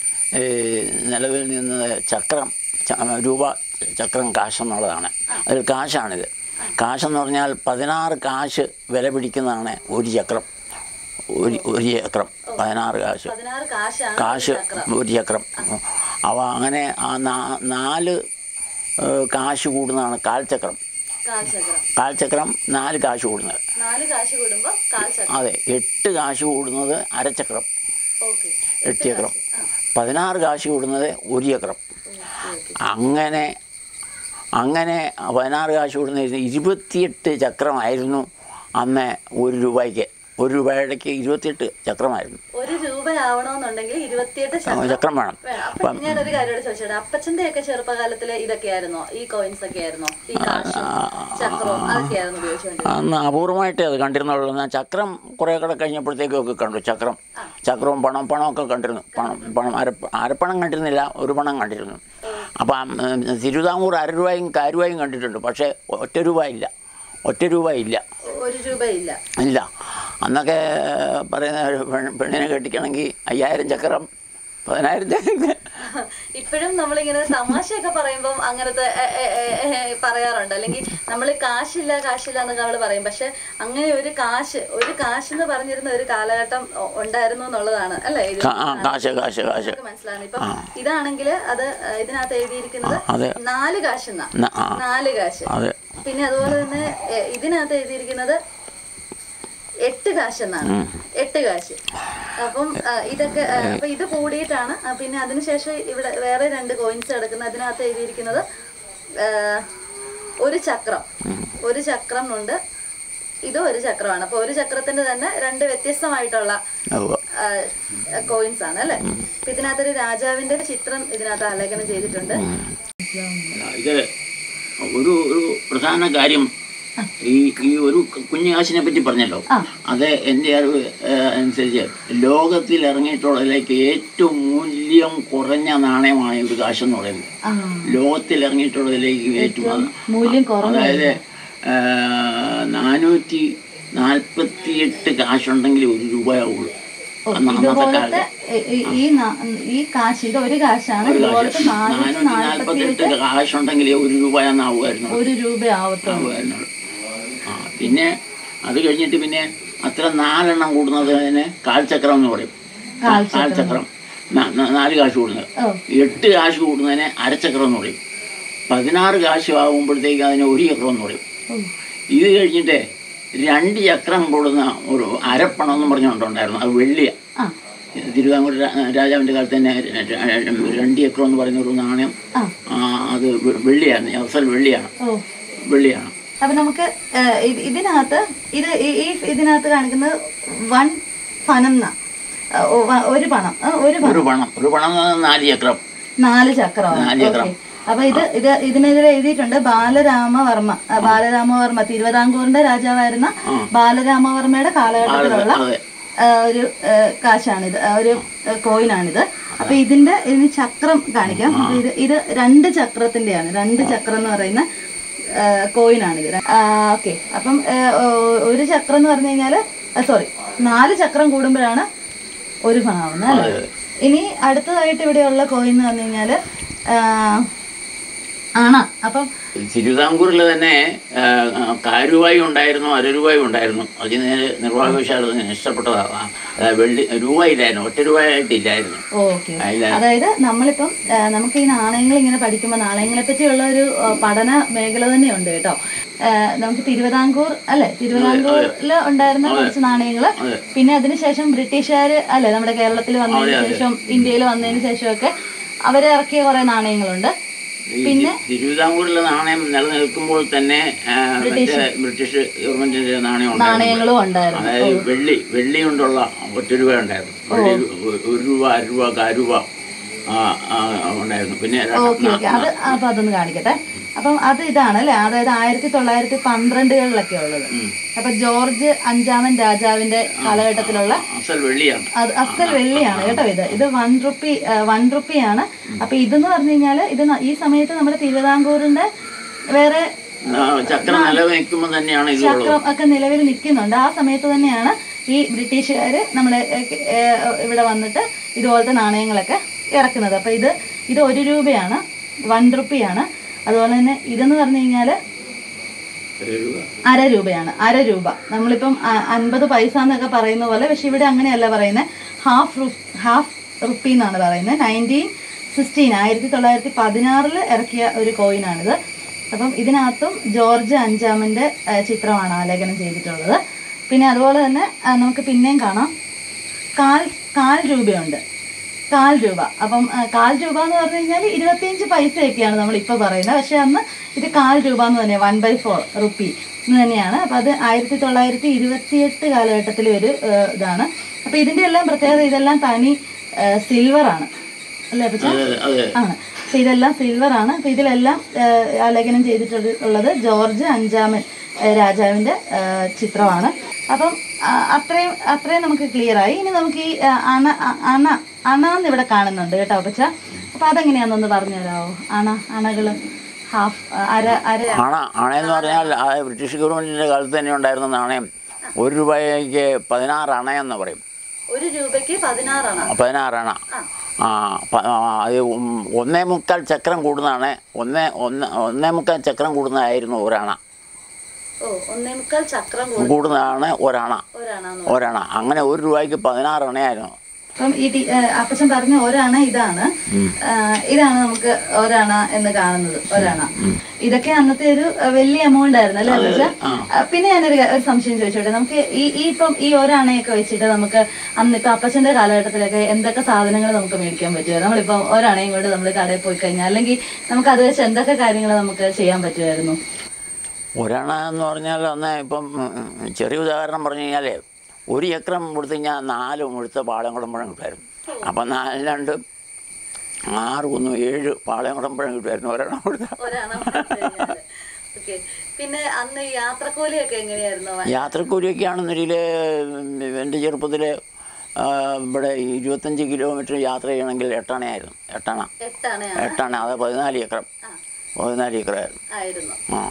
നിലവിൽ നിന്ന് ചക്രം രൂപ ചക്രം കാശെന്നുള്ളതാണ്. അതിൽ കാശാണിത്. കാശെന്ന് പറഞ്ഞാൽ പതിനാറ് കാശ് വില പിടിക്കുന്നതാണ് ഒരു ചക്രം. ഒരു ഒരു ചക്രം പതിനാറ് കാശ് കാശ് ഒരു ചക്രം. അവ അങ്ങനെ ആ നാല് കാശ് കൂടുന്നതാണ് കാൽചക്രം. കാൽചക്രം നാല് കാശ് കൂടുന്നത്. അതെ, എട്ട് കാശ് കൂടുന്നത് അരച്ചക്രം, എട്ട് ചക്രം. പതിനാറ് കാശ് കൂടുന്നത് ഒരു ചക്രം. അങ്ങനെ അങ്ങനെ പതിനാറ് കാശ് കൂടുന്ന ഇരുപത്തിയെട്ട് ചക്രമായിരുന്നു അന്ന് ഒരു രൂപയ്ക്ക്. ഒരു രൂപയുടെക്ക് ഇരുപത്തിയെട്ട് ചക്രമായിരുന്നു. ഒരു രൂപയാവണമെന്നുണ്ടെങ്കിൽ ഇരുപത്തിയെട്ട് ചക്രം വേണം. അപ്പം ഞാനൊരു കാര്യം ചോദിച്ചോട്ടെ, അപ്പച്ചന്റെ ഒക്കെ ചെറുപ്പകാലത്തില് ഇതൊക്കെ ആയിരുന്നോ, ഈ കോയിൻസ് ഒക്കെ ആയിരുന്നോ, ഈ കാശും ചക്രവും അതൊക്കെ ആയിരുന്നു ഉപയോഗിച്ചുകൊണ്ടിരുന്നത്? അന്ന് അപൂർവമായിട്ടേ അത് കണ്ടിരുന്നുള്ളൂ. ചക്രം കുറെ കൂടെ കഴിഞ്ഞപ്പോഴത്തേക്കും ഒക്കെ കണ്ടു. ചക്രം ചക്രവും പണം പണമൊക്കെ കണ്ടിരുന്നു. പണം പണം അര അരപ്പണം കണ്ടിരുന്നില്ല, ഒരു പണം കണ്ടിരുന്നു. അപ്പം തിരുവിതാംകൂർ അര രൂപയും കാരുവായും കണ്ടിട്ടുണ്ട്. പക്ഷേ ഒറ്റ രൂപ ഇല്ല, ഒറ്റ രൂപ ഇല്ല, ഒരു രൂപ ഇല്ല ഇല്ല. അന്നൊക്കെ പറയുന്ന പെണ്ണിനെ കെട്ടിക്കണമെങ്കിൽ അയ്യായിരം ചക്രം, പതിനായിരം ചക്രം. ഇപ്പോഴും നമ്മളിങ്ങനെ തമാശയൊക്കെ പറയുമ്പം അങ്ങനത്തെ പറയാറുണ്ട്, അല്ലെങ്കിൽ നമ്മൾ കാശില്ല കാശില്ല എന്നൊക്കെ നമ്മൾ പറയും. പക്ഷെ അങ്ങനെ ഒരു കാശ് ഒരു കാശ് എന്ന് പറഞ്ഞിരുന്ന ഒരു കാലഘട്ടം ഉണ്ടായിരുന്നു എന്നുള്ളതാണ് അല്ലേ മനസ്സിലാകുന്നത്. ഇപ്പം ഇതാണെങ്കിൽ അത് ഇതിനകത്ത് എഴുതിയിരിക്കുന്നത് നാല് കാശ് എന്നാ, നാല് കാശ്. പിന്നെ അതുപോലെ തന്നെ ഇതിനകത്ത് എഴുതിയിരിക്കുന്നത് എട്ട് കാശ് എന്നാണ്, എട്ട് കാശ്. അപ്പം ഇതൊക്കെ അപ്പൊ ഇത് കൂടിയിട്ടാണ്. പിന്നെ അതിനുശേഷം ഇവിടെ വേറെ രണ്ട് കോയിൻസ് കിടക്കുന്ന, അതിനകത്ത് എഴുതിയിരിക്കുന്നത് ഒരു ചക്രം, ഒരു ചക്രം ഉണ്ട്, ഇത് ഒരു ചക്രമാണ്. അപ്പൊ ഒരു ചക്രത്തിന്റെ തന്നെ രണ്ട് വ്യത്യസ്തമായിട്ടുള്ള കോയിൻസ് ആണ് അല്ലെ. അപ്പൊ ഇതിനകത്തൊരു രാജാവിന്റെ ചിത്രം ഇതിനകത്ത് ആലേഖനം ചെയ്തിട്ടുണ്ട്. ഇത് ഒരു ഒരു പ്രധാന കാര്യം, ഈ ഈ ഒരു കുഞ്ഞുകാശിനെ പറ്റി പറഞ്ഞല്ലോ, അത് എൻ്റെ അറിവ് അനുസരിച്ച് ലോകത്തിൽ ഇറങ്ങിയിട്ടുള്ളതിലേക്ക് ഏറ്റവും മൂല്യം കുറഞ്ഞ നാണയമാണ് ഒരു കാശെന്ന് പറയുന്നത്. ലോകത്തിൽ ഇറങ്ങിയിട്ടുള്ളതിലേക്ക് ഏറ്റവും മൂല്യം കുറഞ്ഞ, അതായത് നാനൂറ്റി നാൽപ്പത്തി എട്ട് കാശുണ്ടെങ്കിൽ ഒരു രൂപയാവുള്ളൂ. ഇതുപോലത്തെ ഈ ഈ കാശ് ഇത് ഒരു കാശാണ്. ഇതുപോലത്തെ നാനൂറ്റി നാൽപ്പത്തിയെട്ട് കാശുണ്ടെങ്കിൽ ഒരു രൂപ എന്നാവുമായിരുന്നു. ഒരു രൂപ ആവത്തുള്ളൂ. ആ പിന്നെ അത് കഴിഞ്ഞിട്ട് പിന്നെ അത്ര നാലെണ്ണം കൂടുന്നതിന് കാൽചക്രം എന്ന് പറയും. കാൽചക്രം നാല് കാശ് കൂടുന്നത്. എട്ട് കാശ് കൂടുന്നതിന് അരച്ചക്രം എന്ന് പറയും. പതിനാറ് കാശ് ആകുമ്പോഴത്തേക്ക് അതിന് ഒരു ചക്രം എന്ന് പറയും. ഇത് കഴിഞ്ഞിട്ട് രണ്ട് ചക്രം കൂടുന്ന ഒരു അരപ്പണം എന്ന് പറഞ്ഞുകൊണ്ടുണ്ടായിരുന്നു. അത് വെള്ളിയാണ്. തിരുവിതാംകൂർ രാജാവിൻ്റെ കാലത്ത് തന്നെ രണ്ട് ചക്രം എന്ന് പറയുന്ന ഒരു നാണയം അത് വെള്ളിയാണ്. അസൽ വെള്ളിയാണ് വെള്ളിയാണ് അപ്പൊ നമുക്ക് ഇതിനകത്ത് ഇത് ഈ ഇതിനകത്ത് കാണിക്കുന്നത് വൺ പണം ഒരു പണം ഒരു ഒരു പണം ഒരു പണം നാല് ചക്രം നാല് ചക്രം. അപ്പൊ ഇത് ഇത് ഇതിനെതിരെ എഴുതിയിട്ടുണ്ട് ബാലരാമവർമ്മ. ബാലരാമവർമ്മ തിരുവിതാംകൂറിന്റെ രാജാവായിരുന്ന ബാലരാമവർമ്മയുടെ കാലഘട്ടത്തിലുള്ള ഒരു കാശാണിത്, ഒരു കോയിനാണിത്. അപ്പൊ ഇതിന്റെ ഇതിന് ചക്രം കാണിക്കാം. ഇത് ഇത് രണ്ട് ചക്രത്തിന്റെയാണ്. രണ്ട് ചക്രം എന്ന് പറയുന്ന കോയിനാണിത്. ഓക്കെ. അപ്പം ഒരു ചക്രം എന്ന് പറഞ്ഞു കഴിഞ്ഞാല് സോറി നാല് ചക്രം കൂടുമ്പോഴാണ് ഒരു പണാവുന്നത് അല്ലേ. ഇനി അടുത്തതായിട്ട് ഇവിടെയുള്ള കോയിൻ എന്ന് പറഞ്ഞു കഴിഞ്ഞാല് ആണ്. അപ്പം തിരുവിതാംകൂറിൽ തന്നെ കാരൂപായി ഉണ്ടായിരുന്നു, അരരൂപായി ഉണ്ടായിരുന്നു. അതിന് നിർവാഹവശാൽ ഇഷ്ടപ്പെട്ടതാണ്. വെള്ളി രൂപയില്ലായിരുന്നു, ഒറ്റ രൂപയായിട്ടില്ലായിരുന്നു. ഓക്കെ. അതായത് നമ്മളിപ്പം നമുക്ക് ഈ നാണയങ്ങൾ ഇങ്ങനെ പഠിക്കുമ്പോൾ നാണയങ്ങളെ പറ്റിയുള്ള ഒരു പഠന മേഖല തന്നെയുണ്ട് കേട്ടോ. നമുക്ക് തിരുവിതാംകൂർ അല്ലെ, തിരുവിതാംകൂറിൽ ഉണ്ടായിരുന്ന കുറച്ച് നാണയങ്ങള്, പിന്നെ അതിനുശേഷം ബ്രിട്ടീഷുകാർ അല്ലെ നമ്മുടെ കേരളത്തിൽ വന്നതിന് ശേഷം ഇന്ത്യയിൽ വന്നതിന് ശേഷമൊക്കെ അവര് ഇറക്കിയ കുറെ നാണയങ്ങളുണ്ട്. പിന്നെ തിരുവിതാംകൂറിലെ നാണയം നിലനിൽക്കുമ്പോൾ തന്നെ ബ്രിട്ടീഷ് ഗവൺമെന്റിന്റെ നാണയം നാണയങ്ങളും ഉണ്ടായിരുന്നു. അതായത് വെള്ളി വെള്ളി കൊണ്ടുള്ള ഒറ്റ രൂപ ഉണ്ടായിരുന്നു. ഒരു രൂപ അര രൂപ കാൽ രൂപ ഉണ്ടായിരുന്നു. പിന്നെ അത് അപ്പൊ അതൊന്ന് കാണിക്കട്ടെ. അപ്പം അത് ഇതാണ് അല്ലെ, അതായത് ആയിരത്തി തൊള്ളായിരത്തി പന്ത്രണ്ടുകളിലൊക്കെ ഉള്ളത്. അപ്പൊ ജോർജ് അഞ്ചാമൻ രാജാവിന്റെ കാലഘട്ടത്തിലുള്ള അസൽ വെള്ളിയാണ്. അത് അസൽ വെള്ളിയാണ് കേട്ടോ. ഇത് ഇത് വൺ റുപ്പി വൺ റുപ്പിയാണ്. അപ്പൊ ഇതെന്ന് പറഞ്ഞു കഴിഞ്ഞാല് ഇത് ഈ സമയത്ത് നമ്മുടെ തിരുവിതാംകൂറിന്റെ വേറെ ചക്രം നിലനിൽക്കുമ്പോൾ തന്നെയാണ് ചക്രം ഒക്കെ നിലവിൽ നിൽക്കുന്നുണ്ട്. ആ സമയത്ത് തന്നെയാണ് ഈ ബ്രിട്ടീഷുകാര് നമ്മുടെ ഇവിടെ വന്നിട്ട് ഇതുപോലത്തെ നാണയങ്ങളൊക്കെ ഇറക്കുന്നത്. അപ്പൊ ഇത് ഇത് ഒരു രൂപയാണ്, വൺ റുപ്പിയാണ്. അതുപോലെ തന്നെ ഇതെന്ന് പറഞ്ഞു കഴിഞ്ഞാല് അര രൂപയാണ്. അര രൂപ നമ്മളിപ്പം അൻപത് പൈസ എന്നൊക്കെ പറയുന്ന പോലെ, പക്ഷെ ഇവിടെ അങ്ങനെയല്ല പറയുന്നത്. ഹാഫ് റു ഹാഫ് റുപ്പി എന്നാണ് പറയുന്നത്. നയൻറ്റീൻ സിക്സ്റ്റീൻ ആയിരത്തി തൊള്ളായിരത്തി പതിനാറിൽ ഇറക്കിയ ഒരു കോയിനാണിത്. അപ്പം ഇതിനകത്തും ജോർജ് അഞ്ചാമൻ്റെ ചിത്രമാണ് ആലേഖനം ചെയ്തിട്ടുള്ളത്. പിന്നെ അതുപോലെ തന്നെ നമുക്ക് പിന്നെയും കാണാം കാൽ കാൽ രൂപയുണ്ട്. കാൽ രൂപ. അപ്പം കാൽ രൂപ എന്ന് പറഞ്ഞു കഴിഞ്ഞാൽ ഇരുപത്തിയഞ്ച് പൈസയൊക്കെയാണ് നമ്മളിപ്പോൾ പറയുന്നത്. പക്ഷെ അന്ന് ഇത് കാൽ രൂപ എന്ന് തന്നെയാണ്, വൺ ബൈ ഫോർ റുപ്പി എന്ന് തന്നെയാണ്. അപ്പം അത് ആയിരത്തി തൊള്ളായിരത്തി ഇരുപത്തിയെട്ട് കാലഘട്ടത്തിലെ ഒരു ഇതാണ്. അപ്പം ഇതിൻ്റെ എല്ലാം പ്രത്യേകത ഇതെല്ലാം തനി സിൽവറാണ് അല്ലേ പക്ഷേ ആണ്. അപ്പം ഇതെല്ലാം സിൽവറാണ്. അപ്പം ഇതിലെല്ലാം ആലേഖനം ചെയ്തിട്ടുള്ളത് ജോർജ് അഞ്ചാമൻ രാജാവിൻ്റെ ചിത്രമാണ്. അപ്പം അത്രയും അത്രയും നമുക്ക് ക്ലിയർ ആയി. ഇനി നമുക്ക് ഈ അണ അണ അണ എന്ന് ഇവിടെ കാണുന്നുണ്ട് കേട്ടോ പച്ച. അപ്പൊ അതെങ്ങനെയാണെന്നൊന്ന് പറഞ്ഞു തരാമോ? അണ അണകള് ഹാഫ് അര അര അണ അണ എന്ന് പറഞ്ഞാൽ ബ്രിട്ടീഷ് ഗവൺമെന്റിന്റെ കാലത്ത് തന്നെ ഉണ്ടായിരുന്ന നാണയം. ഒരു രൂപയ്ക്ക് പതിനാറ് അണ എന്ന് പറയും. ഒരു രൂപയ്ക്ക് പതിനാറ് അണ പതിനാറ് അണ ആ അത് ഒന്നേ മുക്കാൽ ചക്രം കൂടുന്നതാണ്. ഒന്നേ ഒന്ന് ഒന്നേ മുക്കാൽ ചക്രം കൂടുന്നതായിരുന്നു ഒരണ. കൂടുന്നതാണ് ഒരണ. ഒരണ അങ്ങനെ ഒരു രൂപയ്ക്ക് പതിനാറ് അണയായിരുന്നു. അപ്പം ഈ അപ്പച്ചൻ പറഞ്ഞ ഒരണ ഇതാണ്. ഇതാണ് നമുക്ക് ഒരണ എന്ന് കാണുന്നത്. ഒരണ ഇതൊക്കെ അന്നത്തെ ഒരു വലിയ എമൗണ്ട് ആയിരുന്നു അല്ലേ അപ്പച്ച? പിന്നെ ഞാനൊരു ഒരു സംശയം ചോദിച്ചോട്ടെ. നമുക്ക് ഈ ഈ ഇപ്പം ഈ ഒരണയൊക്കെ വെച്ചിട്ട് നമുക്ക് അന്ന് ഇപ്പൊ അപ്പച്ചന്റെ കാലഘട്ടത്തിലൊക്കെ എന്തൊക്കെ സാധനങ്ങൾ നമുക്ക് മേടിക്കാൻ പറ്റുമായിരുന്നു? നമ്മളിപ്പം ഒരണയും കൊണ്ട് നമ്മൾ കടയിൽ പോയി കഴിഞ്ഞാൽ അല്ലെങ്കിൽ നമുക്ക് അത് വെച്ച് എന്തൊക്കെ കാര്യങ്ങൾ നമുക്ക് ചെയ്യാൻ പറ്റുമായിരുന്നു? ഒരണ എന്ന് പറഞ്ഞാൽ ഒന്ന് ഇപ്പം ചെറിയ ഉദാഹരണം പറഞ്ഞു കഴിഞ്ഞാൽ ഒരു ചക്രം കൊടുത്തു കഴിഞ്ഞാൽ നാല് മുഴുത്ത പാളയം കുടമ്പഴം കിട്ടുമായിരുന്നു. അപ്പം നാല് രണ്ട് ആറ് ഒന്ന് ഏഴ് പാളയം കുടമ്പഴം കിട്ടുമായിരുന്നു ഒരെണ്ണം കൊടുത്താൽ. പിന്നെ അന്ന് യാത്രക്കൂലിയൊക്കെ എങ്ങനെയായിരുന്നു? യാത്രക്കൂലിയൊക്കെ ആണെന്നൊരിക്കൽ എൻ്റെ ചെറുപ്പത്തിൽ ഇവിടെ ഇരുപത്തഞ്ച് കിലോമീറ്റർ യാത്ര ചെയ്യണമെങ്കിൽ എട്ടണയായിരുന്നു. എട്ടണ എട്ടണ അത് പതിനാല് ചക്രം പതിനാല് ചക്രമായിരുന്നു. ആ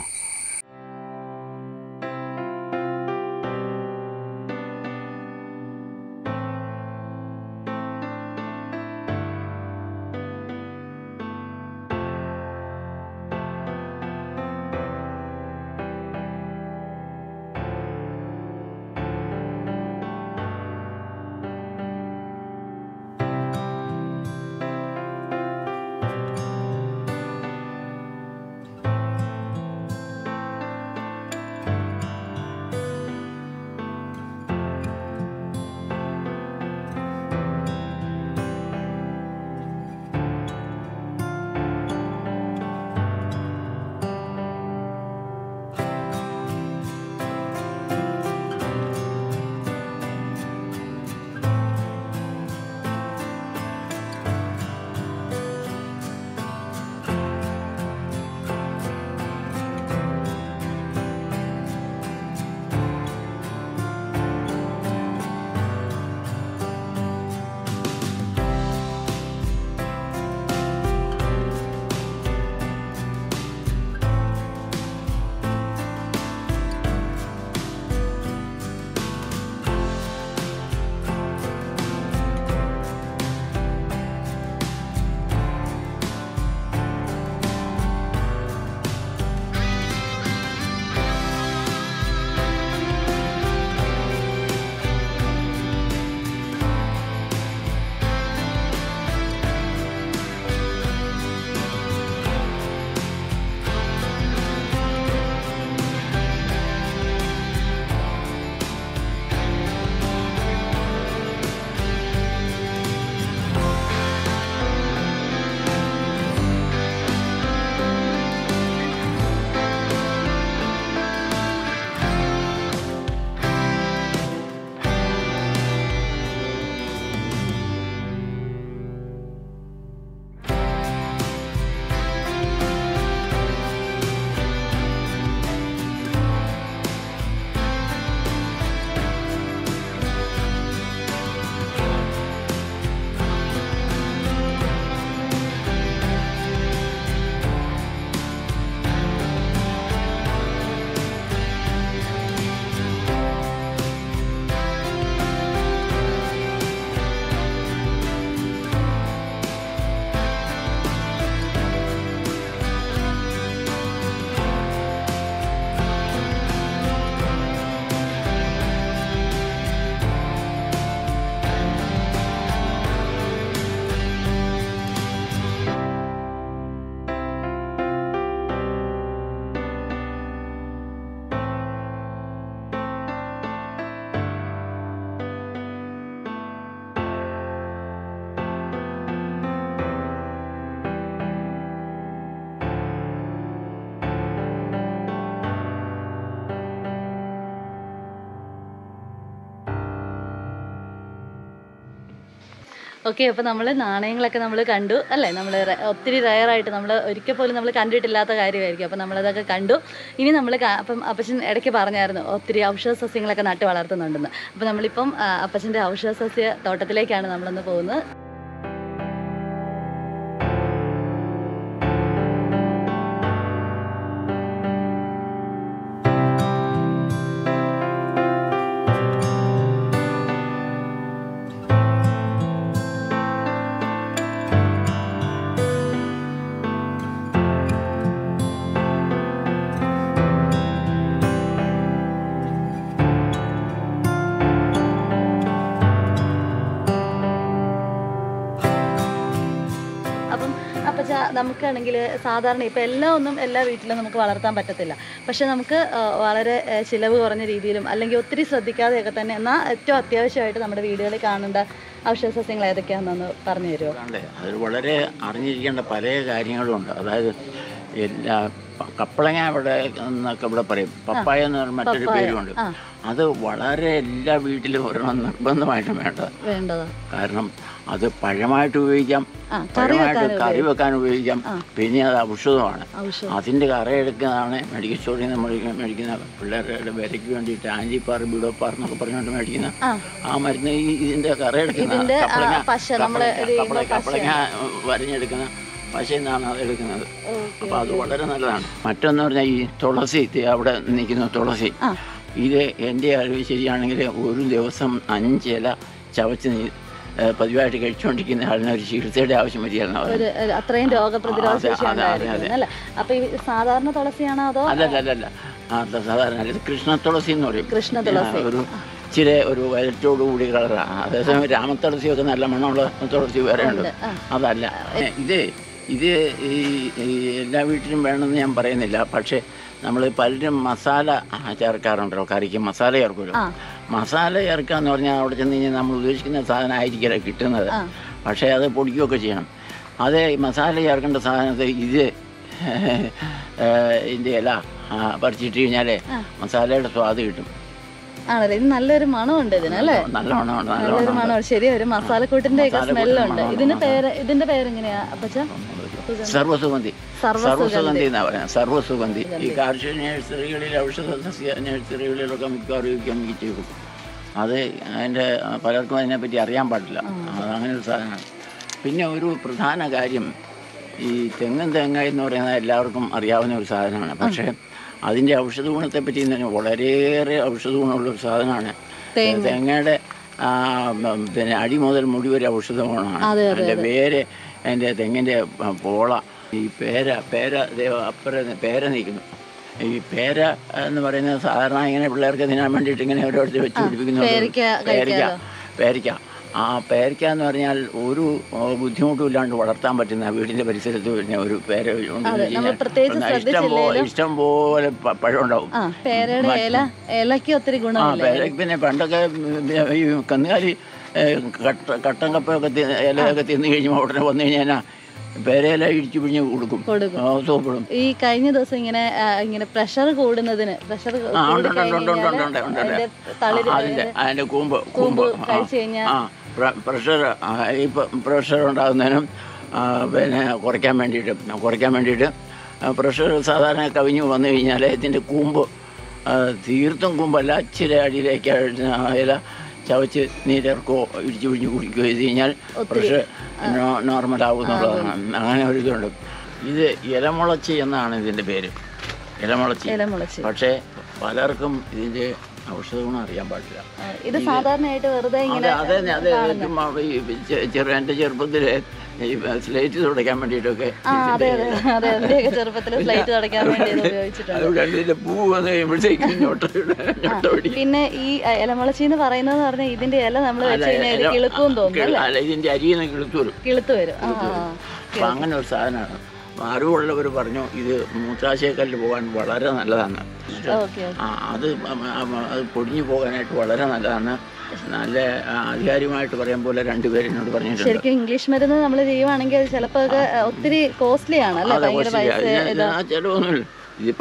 ഓക്കെ, അപ്പോൾ നമ്മൾ നാണയങ്ങളൊക്കെ നമ്മൾ കണ്ടു അല്ലേ? നമ്മൾ ഒത്തിരി റയറായിട്ട് നമ്മൾ ഒരിക്കൽ പോലും നമ്മൾ കണ്ടിട്ടില്ലാത്ത കാര്യമായിരിക്കും. അപ്പോൾ നമ്മളതൊക്കെ കണ്ടു. ഇനി നമ്മൾ അപ്പം അപ്പച്ചൻ ഇടയ്ക്ക് പറഞ്ഞായിരുന്നു ഒത്തിരി ഔഷധ സസ്യങ്ങളൊക്കെ നട്ട് വളർത്തുന്നുണ്ടെന്ന്. അപ്പോൾ നമ്മളിപ്പം അപ്പച്ചൻ്റെ ഔഷധ സസ്യ തോട്ടത്തിലേക്കാണ് നമ്മളൊന്ന് പോകുന്നത്. അപ്പച്ച നമുക്കാണെങ്കിൽ സാധാരണ ഇപ്പം എല്ലാം ഒന്നും എല്ലാ വീട്ടിലും നമുക്ക് വളർത്താൻ പറ്റത്തില്ല. പക്ഷെ നമുക്ക് വളരെ ചിലവ് കുറഞ്ഞ രീതിയിലും അല്ലെങ്കിൽ ഒത്തിരി ശ്രദ്ധിക്കാതെയൊക്കെ തന്നെ എന്നാൽ ഏറ്റവും അത്യാവശ്യമായിട്ട് നമ്മുടെ വീടുകളിൽ കാണേണ്ട ഔഷധ സസ്യങ്ങൾ ഏതൊക്കെയാണെന്നൊന്ന് പറഞ്ഞു തരുമോ? അത് വളരെ അറിഞ്ഞിരിക്കേണ്ട പല കാര്യങ്ങളുണ്ട്. അതായത് എല്ലാ കപ്പളങ്ങ ഇവിടെ എന്നൊക്കെ ഇവിടെ പറയും, പപ്പായ എന്ന് പറഞ്ഞ മറ്റൊരു പേരുമുണ്ട്. അത് വളരെ എല്ലാ വീട്ടിലും ഒരെണ്ണം നിർബന്ധമായിട്ടും വേണ്ടത് വേണ്ടത് കാരണം അത് പഴമായിട്ട് ഉപയോഗിക്കാം, പഴമായിട്ട് കറി വെക്കാൻ ഉപയോഗിക്കാം, പിന്നെ അത് ഔഷധമാണ്. അതിൻ്റെ കറയെടുക്കുന്നതാണ് മെഡിക്കൽ സ്റ്റോറിൽ നിന്ന് മേടിക്കുന്ന പിള്ളേരുടെ വിലയ്ക്ക് വേണ്ടിയിട്ട് ആൻറ്റിപ്പാർ ബിഡോപ്പാർ എന്നൊക്കെ പറഞ്ഞുകൊണ്ട് മേടിക്കുന്ന ആ മരുന്ന് ഈ ഇതിൻ്റെ കറയെടുക്കുന്ന കപ്പളങ്ങ കപ്പളങ്ങ വരഞ്ഞെടുക്കുന്ന പശയിൽ നിന്നാണ് അത് എടുക്കുന്നത്. അപ്പോൾ അത് വളരെ നല്ലതാണ്. മറ്റൊന്ന് പറഞ്ഞാൽ ഈ തുളസി, അവിടെ നിൽക്കുന്ന തുളസി, ഇത് എൻ്റെ അറിവ് ശരിയാണെങ്കിൽ ഒരു ദിവസം അഞ്ചില ചവച്ച് പതിവായിട്ട് കഴിച്ചുകൊണ്ടിരിക്കുന്ന ആളിന് ഒരു ചികിത്സയുടെ ആവശ്യം വരികയാണ്. അത്രയും രോഗപ്രതിരോധ ശേഷി അല്ലേ? അപ്പൊ ഈ സാധാരണ തുളസിയാണോ അതോ? അല്ലല്ല അല്ലല്ല സാധാരണ ഇത് കൃഷ്ണ തുളസി എന്ന് പറയും. കൃഷ്ണ തുളസി ഒരു ഇച്ചിരി ഒരു വയലറ്റോട് കൂടി കളറാണ്. അതേസമയം രാമത്തുളസിയൊക്കെ നല്ല മണമുള്ള തുളസി വേറെ ഉണ്ട്. അതല്ല ഇത് ഇത് ഈ എല്ലാ വീട്ടിലും വേണമെന്ന് ഞാൻ പറയുന്നില്ല. പക്ഷേ നമ്മൾ പലരും മസാല ചേർക്കാറുണ്ടല്ലോ, കറിക്ക് മസാല ചേർക്കുമല്ലോ. മസാല ചേർക്കുക എന്ന് പറഞ്ഞാൽ അവിടെ ചെന്ന് കഴിഞ്ഞാൽ നമ്മൾ ഉദ്ദേശിക്കുന്ന സാധനം ആയിരിക്കില്ല കിട്ടുന്നത്. പക്ഷേ അത് പൊടിക്കുകയൊക്കെ ചെയ്യണം. അത് മസാല ചേർക്കേണ്ട സാധനത്തെ ഇത് ഇതിൻ്റെ ഇല പറിച്ചിട്ട് കഴിഞ്ഞാലേ മസാലയുടെ സ്വാദ് കിട്ടും. ആണല്ലേ? ഇത് നല്ലൊരു മണമുണ്ട് ഇതിനല്ലേ? നല്ല മണമുണ്ട്, നല്ലൊരു മണമാണ്. ശരി, ഒരു മസാലക്കൂട്ടിന്റെ ഒക്കെ സ്മെല്ലുണ്ട്. ഇതിന്റെ പേര് ഇതിന്റെ പേരെങ്ങനെയാ അപ്പച്ച? സർവ്വസുഗന്ധി. സർവ്വസുഗന്ധി എന്നാ പറയാം. സർവ്വസുഗന്ധി ഈ കാർഷിക നഴ്സറികളിൽ, ഔഷധ സസ്യ നഴ്സറികളിലൊക്കെ മിക്കവാറും ഉപയോഗിക്കാൻ വെക്കും. അത് അതിൻ്റെ പലർക്കും അതിനെപ്പറ്റി അറിയാൻ പാടില്ല. അതങ്ങനെ ഒരു സാധനമാണ്. പിന്നെ ഒരു പ്രധാന കാര്യം, ഈ തെങ്ങും തേങ്ങ എന്ന് പറയുന്നത് എല്ലാവർക്കും അറിയാവുന്ന ഒരു സാധനമാണ്. പക്ഷേ അതിൻ്റെ ഔഷധ ഗുണത്തെപ്പറ്റി വളരെയേറെ ഔഷധ ഗുണമുള്ളൊരു സാധനമാണ് തേങ്ങയുടെ. പിന്നെ അടി മുതൽ മുടി വരെ ഔഷധ ഗുണമാണ്. അതിൻ്റെ വേര്, അതിൻ്റെ തെങ്ങിൻ്റെ പോള, ഈ പേര പേര അപ്പുറ പേര നിൽക്കുന്നു. ഈ പേര എന്ന് പറയുന്നത് സാധാരണ ഇങ്ങനെ പിള്ളേർക്ക് തിന്നാൻ വേണ്ടിയിട്ട് ഇങ്ങനെ ഓരോരുത്തർ വെച്ച് പിടിപ്പിക്കുന്നു. പേരയ്ക്ക പേരയ്ക്ക ആ പേരയ്ക്ക എന്ന് പറഞ്ഞാൽ ഒരു ബുദ്ധിമുട്ടും ഇല്ലാണ്ട് വളർത്താൻ പറ്റുന്ന വീടിൻ്റെ പരിസരത്ത് വരുന്ന ഒരു പേര ഇഷ്ടം പോലെ ഇഷ്ടം പോലെ പഴം ഉണ്ടാവും. പേരയ്ക്ക് പിന്നെ പണ്ടൊക്കെ ഈ കന്നുകാലി കട്ട കട്ടൻ കപ്പയൊക്കെ ഇലയൊക്കെ തിന്നു കഴിയുമ്പോൾ ഉടനെ വന്നു കഴിഞ്ഞാൽ പേരയില ഇടിച്ചു പിഴിഞ്ഞ് കൊടുക്കും, സോപ്പിടും. ഈ കഴിഞ്ഞ ദിവസം ഇങ്ങനെ ഇങ്ങനെ പ്രഷർ കൂടുന്നതിന് പ്രഷർ അതിൻ്റെ അതിൻ്റെ കൂമ്പ് കൂമ്പ് ആ പ്രഷർ ഇപ്പം പ്രഷർ ഉണ്ടാകുന്നതിനും പിന്നെ കുറയ്ക്കാൻ വേണ്ടിയിട്ട് കുറയ്ക്കാൻ വേണ്ടിയിട്ട് പ്രഷർ സാധാരണ കവിഞ്ഞ് വന്നു കഴിഞ്ഞാൽ ഇതിൻ്റെ കൂമ്പ് തീർത്തും കൂമ്പല്ല, ഇച്ചിരി അടിയിലേക്ക് ഇല ചവച്ച് നീരിറക്കോ ഇടിച്ചു പിടിച്ച് കുടിക്കുകയോ ചെയ്ത് കഴിഞ്ഞാൽ പ്രഷർ നോർമലാവും എന്നുള്ളതാണ്. അങ്ങനെ ഒരു ഇതുണ്ട്. ഇത് ഇലമുളച്ചി എന്നാണ് ഇതിൻ്റെ പേര്, ഇലമുളച്ചി. പക്ഷേ പലർക്കും ഇതിൻ്റെ ഔഷധ ഗുണം അറിയാൻ പാടില്ല. ഇത് സാധാരണയായിട്ട് വെറുതെ അതെ അതെ ചെറു എൻ്റെ ചെറുപ്പത്തിൽ സ്ലേറ്റ് തുടയ്ക്കാൻ വേണ്ടിയിട്ടൊക്കെ പൂ വന്ന് കഴിയുമ്പോഴത്തേക്കും പിന്നെ ഈ ഇലമുളച്ചി എന്ന് പറയുന്നത് പറഞ്ഞാൽ ഇതിന്റെ ഇല നമ്മൾ കിളുക്കും തോന്നുന്നു. അല്ല, ഇതിന്റെ അരിയിൽ നിന്ന് കിളുത്തു വരും കിളുത്തു വരും അപ്പം അങ്ങനെ ഒരു സാധനമാണ്. അറിവുള്ളവർ പറഞ്ഞു ഇത് മൂത്രാശയക്കല്ല് പോകാൻ വളരെ നല്ലതാണ്. ആ അത് അത് പൊടിഞ്ഞു പോകാനായിട്ട് വളരെ നല്ലതാണ്. നല്ല ആധികാരികമായിട്ട് പറയാൻ പോലെ രണ്ടുപേരെന്നോട് പറഞ്ഞിട്ടുണ്ട്. ശരിക്കും ഇംഗ്ലീഷ് മരുന്ന് നമ്മൾ ചെയ്യുവാണെങ്കിൽ ചിലപ്പോൾ ഒത്തിരി കോസ്റ്റ്ലി ആണ്. ചിലവൊന്നുമില്ല. ഇതിപ്പം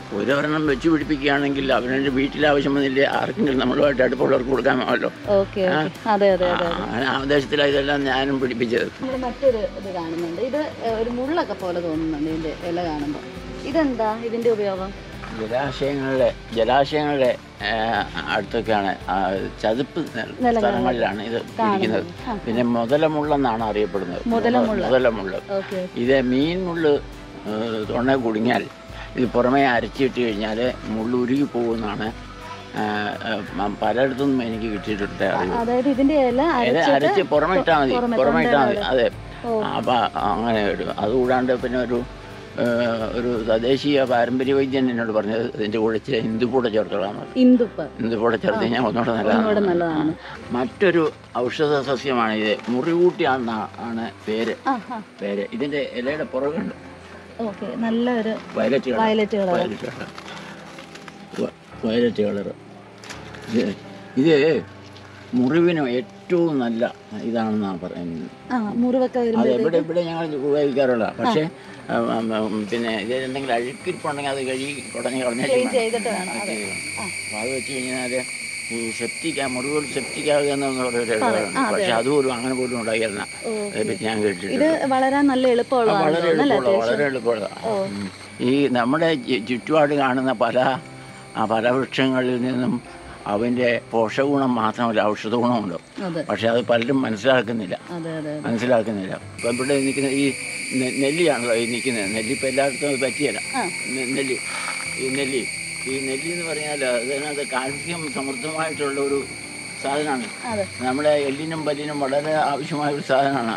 ഒരെണ്ണം വെച്ച് പിടിപ്പിക്കുകയാണെങ്കിൽ അവരുടെ വീട്ടിലെ ആവശ്യം വന്നില്ലേ ആർക്കെങ്കിലും നമ്മളുമായിട്ട് അടുപ്പുള്ളവർക്ക് കൊടുക്കാമല്ലോ. ഓക്കെ അതെ അതെ അതെ ആ ഉദ്ദേശത്തിലാണ് ഇതെല്ലാം ഞാനും പിടിപ്പിച്ചത്. മറ്റൊരു ഇത് കാണുന്നുണ്ട്, ഇത് ഒരു മുള്ളൊക്കെ പോലെ തോന്നുന്നുണ്ട് ഇതിന്റെ ഇല കാണുമ്പോൾ. ഇതെന്താ ഇതിന്റെ ഉപയോഗം? ജലാശയങ്ങളുടെ ജലാശയങ്ങളുടെ അടുത്തൊക്കെയാണ് ചതുപ്പ് സ്ഥലങ്ങളിലാണ് ഇത് ഇരിക്കുന്നത്. പിന്നെ മുതലമുള്ളെന്നാണ് അറിയപ്പെടുന്നത്. മുതലമുള്ള ഇത് മീൻ മുള്ള് തൊണ്ണ കുടുങ്ങിയാൽ ഇത് പുറമേ അരച്ചിട്ട് കഴിഞ്ഞാൽ മുള്ള് ഉരുകി പോകുമെന്നാണ് പലയിടത്തുനിന്നും എനിക്ക് കിട്ടിയിട്ടുണ്ട് അറിവ്. അരച്ച് പുറമെ ഇട്ടാൽ മതി, പുറമെ ഇട്ടാൽ മതി. അതെ. അപ്പം അങ്ങനെ വരും. അതുകൂടാണ്ട് പിന്നെ ഒരു ഒരു തദ്ദേശീയ പാരമ്പര്യ വൈദ്യൻ എന്നോട് പറഞ്ഞത് ഇതിൻ്റെ കൂടെ ചില ഇന്ദുപ്പൂടെ ചേർത്തോളാം. ഇന്ദുപ്പൂടെ ചേർത്ത് കഴിഞ്ഞാൽ ഒന്നുകൂടെ നല്ലതാണ്. മറ്റൊരു ഔഷധ സസ്യമാണ് ഇത്. മുറികൂട്ടിയാണെന്ന ആണ് പേര് പേര് ഇതിൻ്റെ ഇലയുടെ പുറകുണ്ട് നല്ലൊരു violet violet violet violet colour. ഇത് മുറിവിന് ഏറ്റവും നല്ല ഇതാണെന്നാണ് പറയുന്നത്. അത് എവിടെ ഇവിടെ ഞങ്ങൾ ഉപയോഗിക്കാറുള്ള. പക്ഷേ പിന്നെ ഇത് എന്തെങ്കിലും അഴുക്കിരിപ്പുണ്ടെങ്കിൽ അത് കഴുകി കുടഞ്ഞ് കളഞ്ഞാൽ അപ്പോൾ അത് വെച്ച് കഴിഞ്ഞാൽ ഈ സെപ്റ്റിക് മുറിവുകൾ സെപ്റ്റിക്കാകുക എന്നുള്ള ഒരു പക്ഷെ അതുപോലും അങ്ങനെ പോലും ഉണ്ടായിരുന്ന അതിനെപ്പറ്റി ഞാൻ കേട്ടിട്ടുണ്ട്. വളരെ നല്ല എളുപ്പമുള്ള വളരെ എളുപ്പമുള്ള വളരെ എളുപ്പമുള്ള ഈ നമ്മുടെ ചുറ്റുപാട് കാണുന്ന പല ഫലവൃക്ഷങ്ങളിൽ നിന്നും അവൻ്റെ പോഷകഗുണം മാത്രമല്ല ഔഷധ ഗുണമുണ്ട്. പക്ഷെ അത് പലരും മനസ്സിലാക്കുന്നില്ല മനസ്സിലാക്കുന്നില്ല ഇപ്പം ഇവിടെ നിൽക്കുന്ന ഈ നെല്ലിയാണല്ലോ ഈ നിൽക്കുന്നത്. നെല്ലി ഇപ്പം എല്ലായിടത്തും അത് പറ്റിയല്ല. നെല്ലി ഈ നെല്ലി ഈ നെല്ലി എന്ന് പറഞ്ഞാൽ അതിനകത്ത് കാൽസ്യം സമൃദ്ധമായിട്ടുള്ള ഒരു സാധനമാണ്. നമ്മുടെ എല്ലിനും പല്ലിനും വളരെ ആവശ്യമായ ഒരു സാധനമാണ്.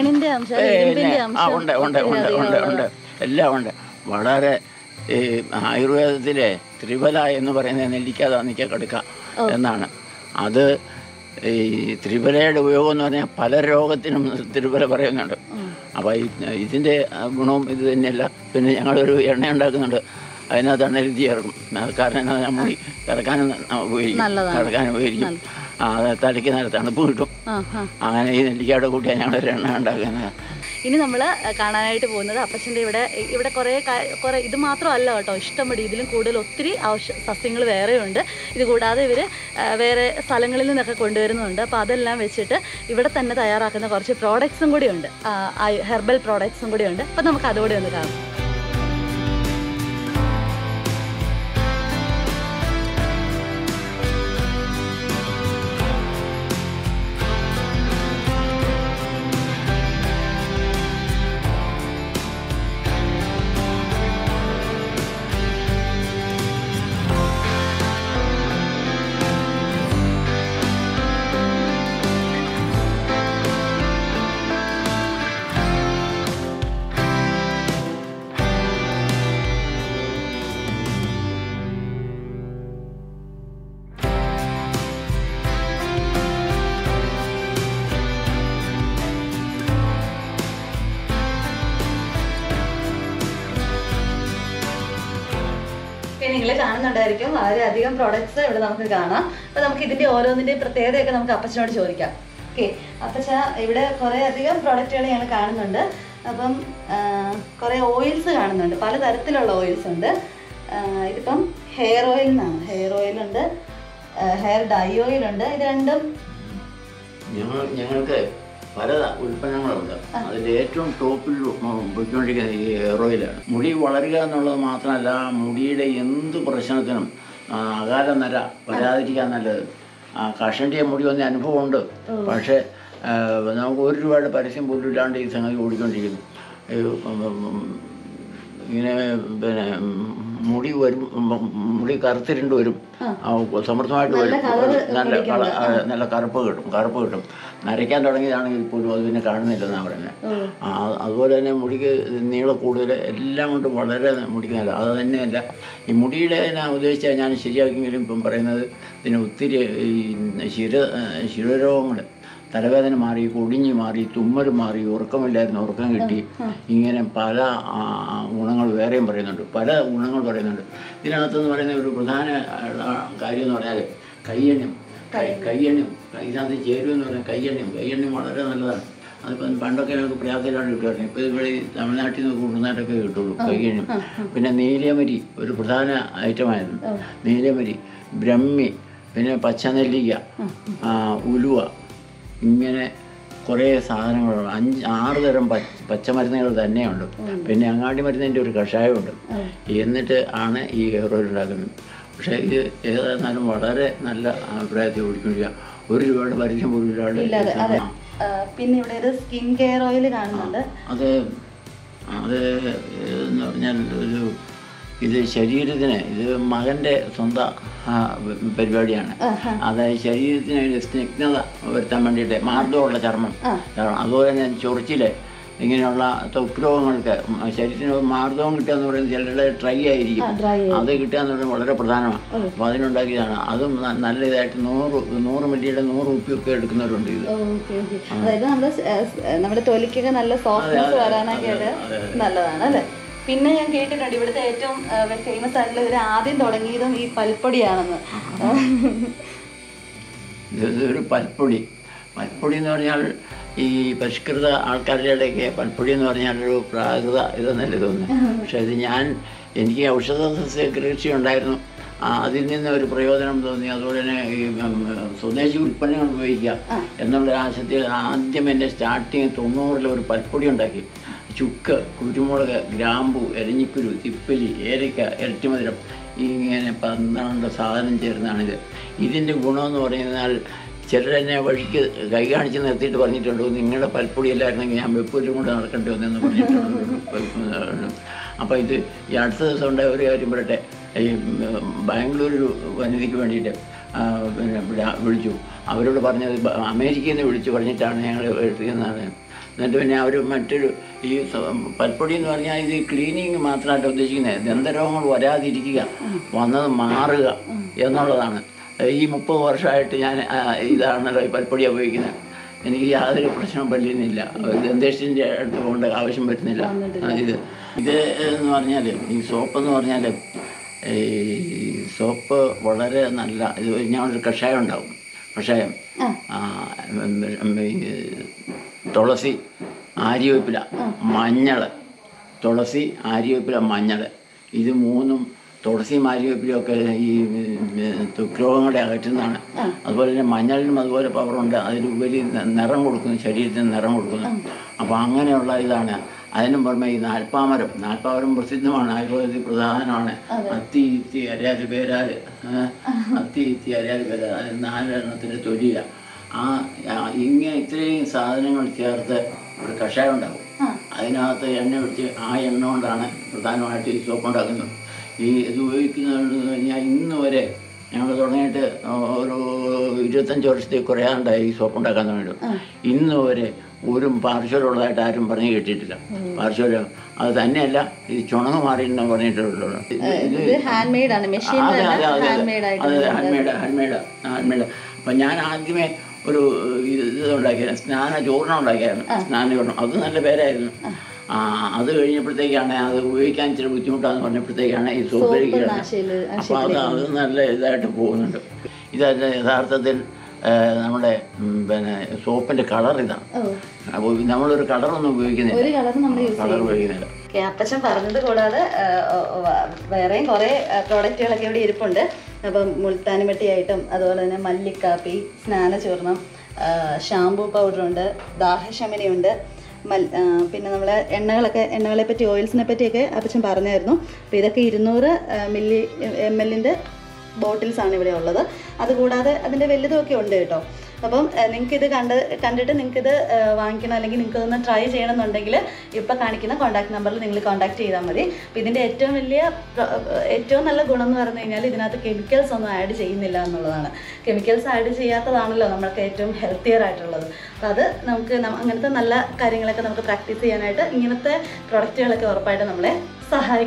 ആ ഉണ്ട് ഉണ്ട് ഉണ്ട് ഉണ്ട് ഉണ്ട് എല്ലാം ഉണ്ട്. വളരെ ഈ ആയുർവേദത്തിലെ ത്രിഫല എന്ന് പറയുന്ന നെല്ലിക്കാതാന്നിക്ക കടുക്ക എന്നാണ്. അത് ഈ ത്രിഫലയുടെ ഉപയോഗം എന്ന് പറഞ്ഞാൽ പല രോഗത്തിനും ത്രിഫല പറയുന്നുണ്ട്. അപ്പോൾ ഈ ഇതിൻ്റെ ഗുണവും ഇത് തന്നെയല്ല. പിന്നെ ഞങ്ങളൊരു എണ്ണ ഉണ്ടാക്കുന്നുണ്ട്, അതിനകത്ത് എണ്ണരുചി ചേർക്കും. കാരണം അത് മുടി കിടക്കാനും ഉപയോഗിക്കും കിടക്കാനും ഉപയോഗിക്കും. ആ തലയ്ക്ക് നല്ല തണുപ്പ് കിട്ടും. അങ്ങനെ ഈ നെല്ലിക്കയുടെ കൂട്ടിയാണ് ഞങ്ങളൊരു എണ്ണ ഉണ്ടാക്കുന്നത്. ഇനി നമ്മൾ കാണാനായിട്ട് പോകുന്നത് അപ്പച്ചൻ്റെ ഇവിടെ ഇവിടെ കുറേ കുറേ ഇത് മാത്രമല്ല കേട്ടോ, ഇഷ്ടംപടി ഇതിലും കൂടുതൽ ഒത്തിരി ആവശ്യ സസ്യങ്ങൾ വേറെയുണ്ട്. ഇത് കൂടാതെ ഇവർ വേറെ സ്ഥലങ്ങളിൽ നിന്നൊക്കെ കൊണ്ടുവരുന്നുണ്ട്. അപ്പോൾ അതെല്ലാം വെച്ചിട്ട് ഇവിടെ തന്നെ തയ്യാറാക്കുന്ന കുറച്ച് പ്രോഡക്ട്സും കൂടിയുണ്ട്, ഹെർബൽ പ്രോഡക്ട്സും കൂടിയുണ്ട്. അപ്പോൾ നമുക്ക് അതുകൂടി ഒന്ന് കാണാം. നിങ്ങൾ കാണുന്നുണ്ടായിരിക്കും വളരെയധികം പ്രോഡക്ട്സ് ഇവിടെ നമുക്ക് കാണാം. അപ്പോൾ നമുക്ക് ഇതിൻ്റെ ഓരോന്നിൻ്റെയും പ്രത്യേകതയൊക്കെ നമുക്ക് അപ്പച്ചനോട് ചോദിക്കാം. ഓക്കെ അപ്പച്ച, ഇവിടെ കുറേ അധികം പ്രോഡക്റ്റുകൾ ഞങ്ങൾ കാണുന്നുണ്ട്. അപ്പം കുറേ ഓയിൽസ് കാണുന്നുണ്ട്, പലതരത്തിലുള്ള ഓയിൽസ് ഉണ്ട്. ഇതിപ്പം ഹെയർ ഓയിൽ എന്നാണ്. ഹെയർ ഓയിലുണ്ട്, ഹെയർ ഡൈ ഓയിലുണ്ട്. ഇത് രണ്ടും ഞങ്ങൾ ഞങ്ങൾക്ക് പല ഉൽപ്പന്നങ്ങളുണ്ട്. അതിൽ ഏറ്റവും ടോപ്പിൽ പോയിക്കൊണ്ടിരിക്കുന്നത് ഈ ഹെയർ ഓയിലാണ്. മുടി വളരുക എന്നുള്ളത് മാത്രമല്ല, മുടിയുടെ എന്ത് പ്രശ്നത്തിനും അകാല നര വരാതിരിക്കാൻ നല്ലത്. കഷണ്ടിയ മുടി വന്ന അനുഭവമുണ്ട്. പക്ഷേ നമുക്ക് ഒരു രൂപയുടെ പരസ്യം പോലും ഇല്ലാണ്ട് ഈ സംഗതി ഓടിക്കൊണ്ടിരിക്കുന്നു. ഇങ്ങനെ പിന്നെ മുടി വരും, മുടി കറുത്തിരുണ്ട് വരും, സമൃദ്ധമായിട്ട് വരും, നല്ല കള നല്ല കറുപ്പ് കിട്ടും കറുപ്പ് കിട്ടും നരയ്ക്കാൻ തുടങ്ങിയതാണെങ്കിൽ പോലും അത് പിന്നെ കാണുന്നില്ലെന്നാണ് പറയുന്നത്. അതുപോലെ തന്നെ മുടിക്ക് നീളം കൂടുതൽ എല്ലാം കൊണ്ടും വളരെ മുടിക്ക് നല്ല. അത് തന്നെയല്ല ഈ മുടിയുടെ ഞാൻ ഉദ്ദേശിച്ചാൽ ഞാൻ ശരിയാക്കിയെങ്കിലും ഇപ്പം പറയുന്നത് ഇതിന് ഒത്തിരി ഈ ശിര ശിരരോഗങ്ങൾ, തലവേദന മാറി, കൊടിഞ്ഞ് മാറി, തുമ്മൽ മാറി, ഉറക്കമില്ലായിരുന്നു ഉറക്കം കിട്ടി, ഇങ്ങനെ പല ഗുണങ്ങൾ വേറെയും പറയുന്നുണ്ട്, പല ഗുണങ്ങൾ പറയുന്നുണ്ട്. ഇതിനകത്തെന്ന് പറയുന്ന ഒരു പ്രധാന കാര്യം എന്ന് പറഞ്ഞാൽ കയ്യെണ്ണയും കൈ കയ്യെണ്ണയും ഇതിനകത്ത് ചേരുമെന്ന് പറഞ്ഞാൽ കയ്യെണ്ണയും കയ്യെണ്ണയും വളരെ നല്ലതാണ്. അതിപ്പം പണ്ടൊക്കെ ഞങ്ങൾക്ക് പ്രയാസത്തിലാണ് കിട്ടുമായിരുന്നു. ഇപ്പോൾ ഇവിടെ തമിഴ്നാട്ടിൽ നിന്ന് കൂടുന്നതായിട്ടൊക്കെ കിട്ടുള്ളൂ കൈകഴിഞ്ഞും. പിന്നെ നീലമരി ഒരു പ്രധാന ഐറ്റമായിരുന്നു. നീലമരി, ബ്രഹ്മി, പിന്നെ പച്ചനെല്ലിക്ക, ഉലുവ, ഇങ്ങനെ കുറേ സാധനങ്ങളുണ്ട്. അഞ്ച് ആറ് തരം പച്ച പച്ചമരുന്നുകൾ തന്നെയുണ്ട്. പിന്നെ അങ്ങാടി മരുന്നിൻ്റെ ഒരു കഷായമുണ്ട്. എന്നിട്ട് ആണ് ഈ ഹെയർ ഓയിൽ ഉണ്ടാക്കുന്നത്. പക്ഷേ ഇത് ഏതായിരുന്നാലും വളരെ നല്ല അഭിപ്രായത്തിൽ ഓടിക്കൊണ്ടിരിക്കുക. ഒരു രൂപയുടെ പരിചയം പോലും ഇല്ലാതെ. പിന്നെ ഇവിടെ ഒരു സ്കിൻ കെയർ ഓയിൽ കാണുന്നുണ്ട്. അത് അത് എന്ന് പറഞ്ഞാൽ ഒരു ഇത് ശരീരത്തിന്, ഇത് മകൻ്റെ സ്വന്തം പരിപാടിയാണ്. അതായത് ശരീരത്തിന് ഒരു സ്നിഗ്ധത വരുത്താൻ വേണ്ടിയിട്ട് മാർദ്ദമുള്ള ചർമ്മം, അതുപോലെ തന്നെ ചൊറിച്ചിൽ, ഇങ്ങനെയുള്ള ത്വക്ക് രോഗങ്ങൾക്ക് ശരീരത്തിന് മാർദ്ദവം കിട്ടുക എന്ന് പറയുന്നത് ചിലരുടെ ഡ്രൈ ആയിരിക്കും, അത് കിട്ടുക എന്ന് പറയുന്നത് വളരെ പ്രധാനമാണ്. അപ്പോൾ അതിനുണ്ടാക്കിയതാണ്. അതും നല്ല ഇതായിട്ട് നൂറ് നൂറ് മില്ലിയുടെ നൂറ് ഉപ്പിയൊക്കെ എടുക്കുന്നവരുണ്ട്. ഇത് അതായത് നമ്മുടെ നമ്മുടെ തൊലിക്കൊക്കെ നല്ല സോഫ്റ്റ്നെസ് വരാനൊക്കെ നല്ലതാണ് അല്ലേ. പിന്നെ ഞാൻ കേട്ടിട്ടുണ്ട് ഇവിടുത്തെ ഏറ്റവും ഫേമസ് ആയിട്ടുള്ള ഇവർ ആദ്യം തുടങ്ങിയതും ഈ പൽപ്പൊടിയാണെന്ന്. ഇതൊരു പൽപ്പൊടി പൽപ്പൊടി എന്ന് പറഞ്ഞാൽ ഈ പരിഷ്കൃത ആൾക്കാരുടെ ഇടയ്ക്ക് പൽപ്പൊടി എന്ന് പറഞ്ഞാൽ ഒരു പ്രാകൃത ഇതെന്നല്ലേ തോന്നുന്നു. പക്ഷെ ഇത് ഞാൻ എനിക്ക് ഔഷധ സസ്യ കൃഷി ഉണ്ടായിരുന്നു, അതിൽ നിന്ന് ഒരു പ്രയോജനം തോന്നി. അതുപോലെ തന്നെ ഈ സ്വദേശി ഉൽപ്പന്നങ്ങൾ ഉപയോഗിക്കുക എന്നുള്ള ആശയത്തിൽ ആദ്യം എൻ്റെ സ്റ്റാർട്ടിങ് തൊണ്ണൂറിൽ ഒരു പൽപ്പൊടി ഉണ്ടാക്കി. ചുക്ക്, കുരുമുളക്, ഗ്രാമ്പു, എരഞ്ഞിക്കുരു, തിപ്പലി, ഏലക്ക, ഇറച്ചിമധുരം, ഇങ്ങനെ പന്ത്രണ്ട് സാധനം ചേർന്നാണിത്. ഇതിൻ്റെ ഗുണമെന്ന് പറയുന്നാൽ ചിലരെന്നെ വഴിക്ക് കൈ കാണിച്ച് നിർത്തിയിട്ട് പറഞ്ഞിട്ടുണ്ട്, നിങ്ങളുടെ പൽപ്പൊടിയല്ലായിരുന്നെങ്കിൽ ഞാൻ വെപ്പൂരും കൊണ്ട് നടക്കേണ്ടി വന്നെന്ന് പറഞ്ഞിട്ടുണ്ട്. അപ്പോൾ ഇത് ഈ അടുത്ത ദിവസം ഉണ്ടായ ഒരു കാര്യം പറയട്ടെ. ഈ ബാംഗ്ലൂർ വനിതയ്ക്ക് വേണ്ടിയിട്ട് പിന്നെ വിളിച്ചു. അവരോട് പറഞ്ഞത് അമേരിക്കയിൽ നിന്ന് വിളിച്ചു പറഞ്ഞിട്ടാണ് ഞങ്ങൾ എടുക്കുന്നതാണ്. എന്നിട്ട് പിന്നെ അവർ മറ്റൊരു ഈ പൽപ്പൊടി എന്ന് പറഞ്ഞാൽ ഇത് ക്ലീനിങ് മാത്രമായിട്ട് ഉദ്ദേശിക്കുന്നത് ദന്തരോഗങ്ങൾ വരാതിരിക്കുക, വന്നത് മാറുക എന്നുള്ളതാണ്. ഈ മുപ്പത് വർഷമായിട്ട് ഞാൻ ഇതാണല്ലോ ഈ പൽപ്പൊടി ഉപയോഗിക്കുന്നത്. എനിക്ക് യാതൊരു പ്രശ്നവും പറ്റുന്നില്ല, ദന്തേഷ്ടിൻ്റെ അടുത്ത് പോകേണ്ട ആവശ്യം വരുന്നില്ല. ഇത് ഇത് എന്ന് പറഞ്ഞാൽ ഈ സോപ്പ് എന്ന് പറഞ്ഞാൽ ഈ സോപ്പ് വളരെ നല്ല ഇത് ഞാനൊരു കഷായം ഉണ്ടാവും. കഷായം തുളസി, ആര്യവേപ്പില, മഞ്ഞൾ, തുളസി, ആര്യവേപ്പില, മഞ്ഞൾ, ഇത് മൂന്നും തുളസിയും ആര്യവേപ്പിലൊക്കെ ഈ രോഗങ്ങളെ അകറ്റുന്നതാണ്. അതുപോലെ തന്നെ മഞ്ഞളിനും അതുപോലെ പവറുണ്ട്, അതിലുപരി നിറം കൊടുക്കുന്നു, ശരീരത്തിന് നിറം കൊടുക്കുന്നു. അപ്പോൾ അങ്ങനെയുള്ള ഇതാണ്. അതിനും പുറമെ ഈ നാൽപ്പാമരം, നാൽപ്പാമരം പ്രസിദ്ധമാണ്, ആയുർവേദത്തിൽ പ്രധാനമാണ്. അത്തി ഇത്തി അരയാൽ പേരാൽ, അത്തി ഇത്തി അരയാൽ പേരാൽ, അത് നാലെണ്ണത്തിൻ്റെ തൊലിയ. ആ ഇങ്ങനെ ഇത്രയും സാധനങ്ങൾ ചേർത്ത് ഒരു കഷായം ഉണ്ടാകും. അതിനകത്ത് എണ്ണ ഒഴിച്ച് ആ എണ്ണ കൊണ്ടാണ് പ്രധാനമായിട്ട് ഈ സോപ്പ് ഉണ്ടാക്കുന്നത്. ഈ ഇത് ഉപയോഗിക്കുന്നത് കഴിഞ്ഞാൽ ഇന്ന് വരെ ഞങ്ങൾ തുടങ്ങിയിട്ട് ഒരു ഇരുപത്തഞ്ച് വർഷത്തേക്ക് കുറയാണ്ടായി ഈ സോപ്പ് ഉണ്ടാക്കാൻ തുടങ്ങിയിട്ട്. ഇന്ന് വരെ ഒരു പാർശ്വമുള്ളതായിട്ട് ആരും പറഞ്ഞു കേട്ടിട്ടില്ല. പാർശ്വം അത് തന്നെയല്ല, ഇത് ചുണങ്ങ് മാറിയിട്ടുണ്ടെന്ന് പറഞ്ഞിട്ടുള്ളൂ. ഇത് ഹാൻഡ് മെയ്ഡ് ആണ്, മെഷീൻ അതെ അതെ അതെ അതെ hand hand made hand made. അപ്പം ഞാൻ ആദ്യമേ ഒരു ഇത് ഉണ്ടാക്കിയായിരുന്നു, സ്നാന ചൂർണം ഉണ്ടാക്കിയായിരുന്നു, സ്നാന ചൂർണം. അത് നല്ല പേരായിരുന്നു. ആ അത് കഴിഞ്ഞപ്പോഴത്തേക്കാണ് അത് ഉപയോഗിക്കാൻ ഇച്ചിരി ബുദ്ധിമുട്ടാന്ന് പറഞ്ഞപ്പോഴത്തേക്കാണ് ഈ സോപ്പ് കഴിക്കുന്നത്. അപ്പോൾ അത് അത് നല്ല ഇതായിട്ട് പോകുന്നുണ്ട്. ഇതല്ല യഥാർത്ഥത്തിൽ നമ്മുടെ പിന്നെ സോപ്പിൻ്റെ കളർ ഇതാണ്. അപ്പോൾ നമ്മളൊരു കളറൊന്നും ഉപയോഗിക്കുന്നില്ല, കളർ ഉപയോഗിക്കുന്നില്ല. അപ്പച്ചൻ പറഞ്ഞത് കൂടാതെ വേറെയും കുറേ പ്രോഡക്റ്റുകളൊക്കെ ഇവിടെ ഇരിപ്പുണ്ട്. അപ്പം മുൾത്താനിമട്ടിയായിട്ടും അതുപോലെ തന്നെ മല്ലിക്കാപ്പി, സ്നാനചൂർണം, ഷാംപൂ പൗഡറുണ്ട്, ദാഹശമനിയുണ്ട്, മൽ പിന്നെ നമ്മളെ എണ്ണകളൊക്കെ എണ്ണകളെ പറ്റി ഓയിൽസിനെ പറ്റിയൊക്കെ അപ്പച്ചൻ പറഞ്ഞായിരുന്നു. അപ്പോൾ ഇതൊക്കെ ഇരുന്നൂറ് മില്ലി എം എല്ലിൻ്റെ ബോട്ടിൽസാണ് ഇവിടെ ഉള്ളത്. അതുകൂടാതെ അതിൻ്റെ വലുതുമൊക്കെ ഉണ്ട് കേട്ടോ. അപ്പം നിങ്ങൾക്കിത് കണ്ട് കണ്ടിട്ട് നിങ്ങൾക്കിത് വാങ്ങിക്കണം അല്ലെങ്കിൽ നിങ്ങൾക്ക് ഒന്ന് ട്രൈ ചെയ്യണമെന്നുണ്ടെങ്കിൽ ഇപ്പോൾ കാണിക്കുന്ന കോൺടാക്ട് നമ്പറിൽ നിങ്ങൾ കോൺടാക്ട് ചെയ്താൽ മതി. അപ്പോൾ ഇതിൻ്റെ ഏറ്റവും വലിയ ഏറ്റവും നല്ല ഗുണം എന്ന് പറഞ്ഞു കഴിഞ്ഞാൽ ഇതിനകത്ത് കെമിക്കൽസ് ഒന്നും ആഡ് ചെയ്യുന്നില്ല എന്നുള്ളതാണ്. കെമിക്കൽസ് ആഡ് ചെയ്യാത്തതാണല്ലോ നമ്മൾക്ക് ഏറ്റവും ഹെൽത്തിയർ ആയിട്ടുള്ളത്. അപ്പോൾ അത് നമുക്ക് അങ്ങനത്തെ നല്ല കാര്യങ്ങളൊക്കെ നമുക്ക് പ്രാക്ടീസ് ചെയ്യാനായിട്ട് ഇങ്ങനത്തെ പ്രൊഡക്റ്റുകളൊക്കെ ഉറപ്പായിട്ട് നമ്മളെ സഹായിക്കും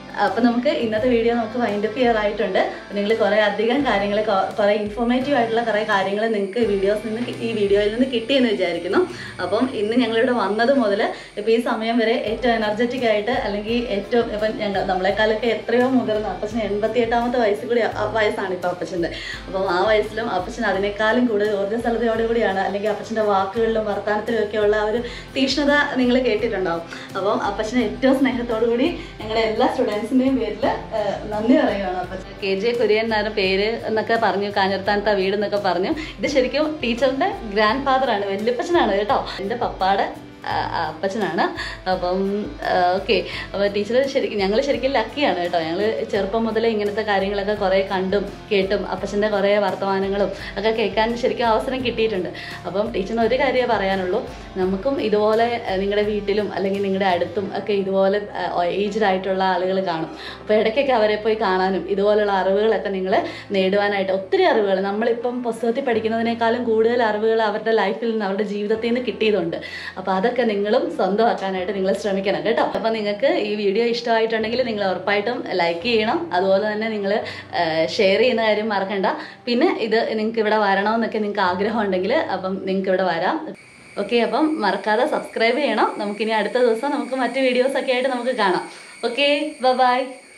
അപ്പം നമുക്ക് ഇന്നത്തെ വീഡിയോ നമുക്ക് വൈൻഡപ്പ് ചെയ്യാറായിട്ടുണ്ട്. നിങ്ങൾ കുറേ അധികം കാര്യങ്ങൾ, കുറേ ഇൻഫോർമേറ്റീവ് ആയിട്ടുള്ള കുറേ കാര്യങ്ങൾ നിങ്ങൾക്ക് വീഡിയോസ് നിന്ന് ഈ വീഡിയോയിൽ നിന്ന് കിട്ടിയെന്ന് വിചാരിക്കുന്നു. അപ്പം ഇന്ന് ഞങ്ങളിവിടെ വന്നത് മുതൽ ഇപ്പോൾ ഈ സമയം വരെ ഏറ്റവും എനർജറ്റിക് ആയിട്ട്, അല്ലെങ്കിൽ ഏറ്റവും ഇപ്പം ഞങ്ങൾ നമ്മളെക്കാളൊക്കെ എത്രയോ മുതിർന്ന അപ്പച്ചന് എൺപത്തി എട്ടാമത്തെ വയസ്സിൽ കൂടി വയസ്സാണ് ഇപ്പോൾ അപ്പച്ചൻ്റെ. അപ്പം ആ വയസ്സിലും അപ്പച്ചൻ അതിനേക്കാളും കൂടുതൽ ഊർജ്ജസ്വലതയോടുകൂടിയാണ്, അല്ലെങ്കിൽ അപ്പച്ചൻ്റെ വാക്കുകളിലും വർത്തമാനത്തിലും ഒക്കെ ഉള്ള ഒരു തീക്ഷ്ണത നിങ്ങൾ കേട്ടിട്ടുണ്ടാവും. അപ്പം അപ്പച്ചനെ ഏറ്റവും സ്നേഹത്തോടു കൂടി ഞങ്ങളുടെ എല്ലാ സ്റ്റുഡൻസിൻ്റെയും പേരിൽ നന്ദി പറയുകയാണ്. അപ്പം കെ ജെ കുര്യൻ എന്നാണ് പേര് എന്നൊക്കെ പറഞ്ഞു, കാഞ്ഞിരത്താനത്തെ വീട് എന്നൊക്കെ പറഞ്ഞു. ഇത് ശരിക്കും ടീച്ചറിൻ്റെ ഗ്രാൻഡ് ഫാദറാണ്, വല്യപ്പച്ചനാണ് കേട്ടോ, എൻ്റെ പപ്പാടെ അപ്പച്ചനാണ്. അപ്പം ഓക്കെ, അപ്പോൾ ടീച്ചർ ശരിക്കും ഞങ്ങൾ ശരിക്കും ലക്കിയാണ് കേട്ടോ. ഞങ്ങൾ ചെറുപ്പം മുതലേ ഇങ്ങനത്തെ കാര്യങ്ങളൊക്കെ കുറേ കണ്ടും കേട്ടും അപ്പച്ചൻ്റെ കുറേ വർത്തമാനങ്ങളും ഒക്കെ കേൾക്കാൻ ശരിക്കും അവസരം കിട്ടിയിട്ടുണ്ട്. അപ്പം ടീച്ചറിന് ഒരു കാര്യമേ പറയാനുള്ളൂ, നമുക്കും ഇതുപോലെ നിങ്ങളുടെ വീട്ടിലും അല്ലെങ്കിൽ നിങ്ങളുടെ അടുത്തും ഒക്കെ ഇതുപോലെ ഏജ്ഡ് ആയിട്ടുള്ള ആളുകൾ കാണും. അപ്പോൾ ഇടയ്ക്കൊക്കെ അവരെ പോയി കാണാനും ഇതുപോലുള്ള അറിവുകളൊക്കെ നിങ്ങൾ നേടുവാനായിട്ട്, ഒത്തിരി അറിവുകൾ നമ്മളിപ്പം പുസ്തകത്തിൽ പഠിക്കുന്നതിനേക്കാളും കൂടുതൽ അറിവുകൾ അവരുടെ ലൈഫിൽ നിന്ന്, അവരുടെ ജീവിതത്തിൽ നിന്ന് കിട്ടിയതുണ്ട്. അപ്പോൾ അത് ഒക്കെ നിങ്ങളും സ്വന്തമാക്കാനായിട്ട് നിങ്ങൾ ശ്രമിക്കണം കേട്ടോ. അപ്പോൾ നിങ്ങൾക്ക് ഈ വീഡിയോ ഇഷ്ടമായിട്ടുണ്ടെങ്കിൽ നിങ്ങൾ ഉറപ്പായിട്ടും ലൈക്ക് ചെയ്യണം. അതുപോലെ തന്നെ നിങ്ങൾ ഷെയർ ചെയ്യുന്ന കാര്യം മറക്കണ്ട. പിന്നെ ഇത് നിങ്ങൾക്ക് ഇവിടെ വരണമെന്നൊക്കെ നിങ്ങൾക്ക് ആഗ്രഹം ഉണ്ടെങ്കിൽ അപ്പം നിങ്ങൾക്ക് ഇവിടെ വരാം. ഓക്കെ, അപ്പം മറക്കാതെ സബ്സ്ക്രൈബ് ചെയ്യണം. നമുക്കിനി അടുത്ത ദിവസം നമുക്ക് മറ്റ് വീഡിയോസൊക്കെ ആയിട്ട് നമുക്ക് കാണാം. Okay, bye by.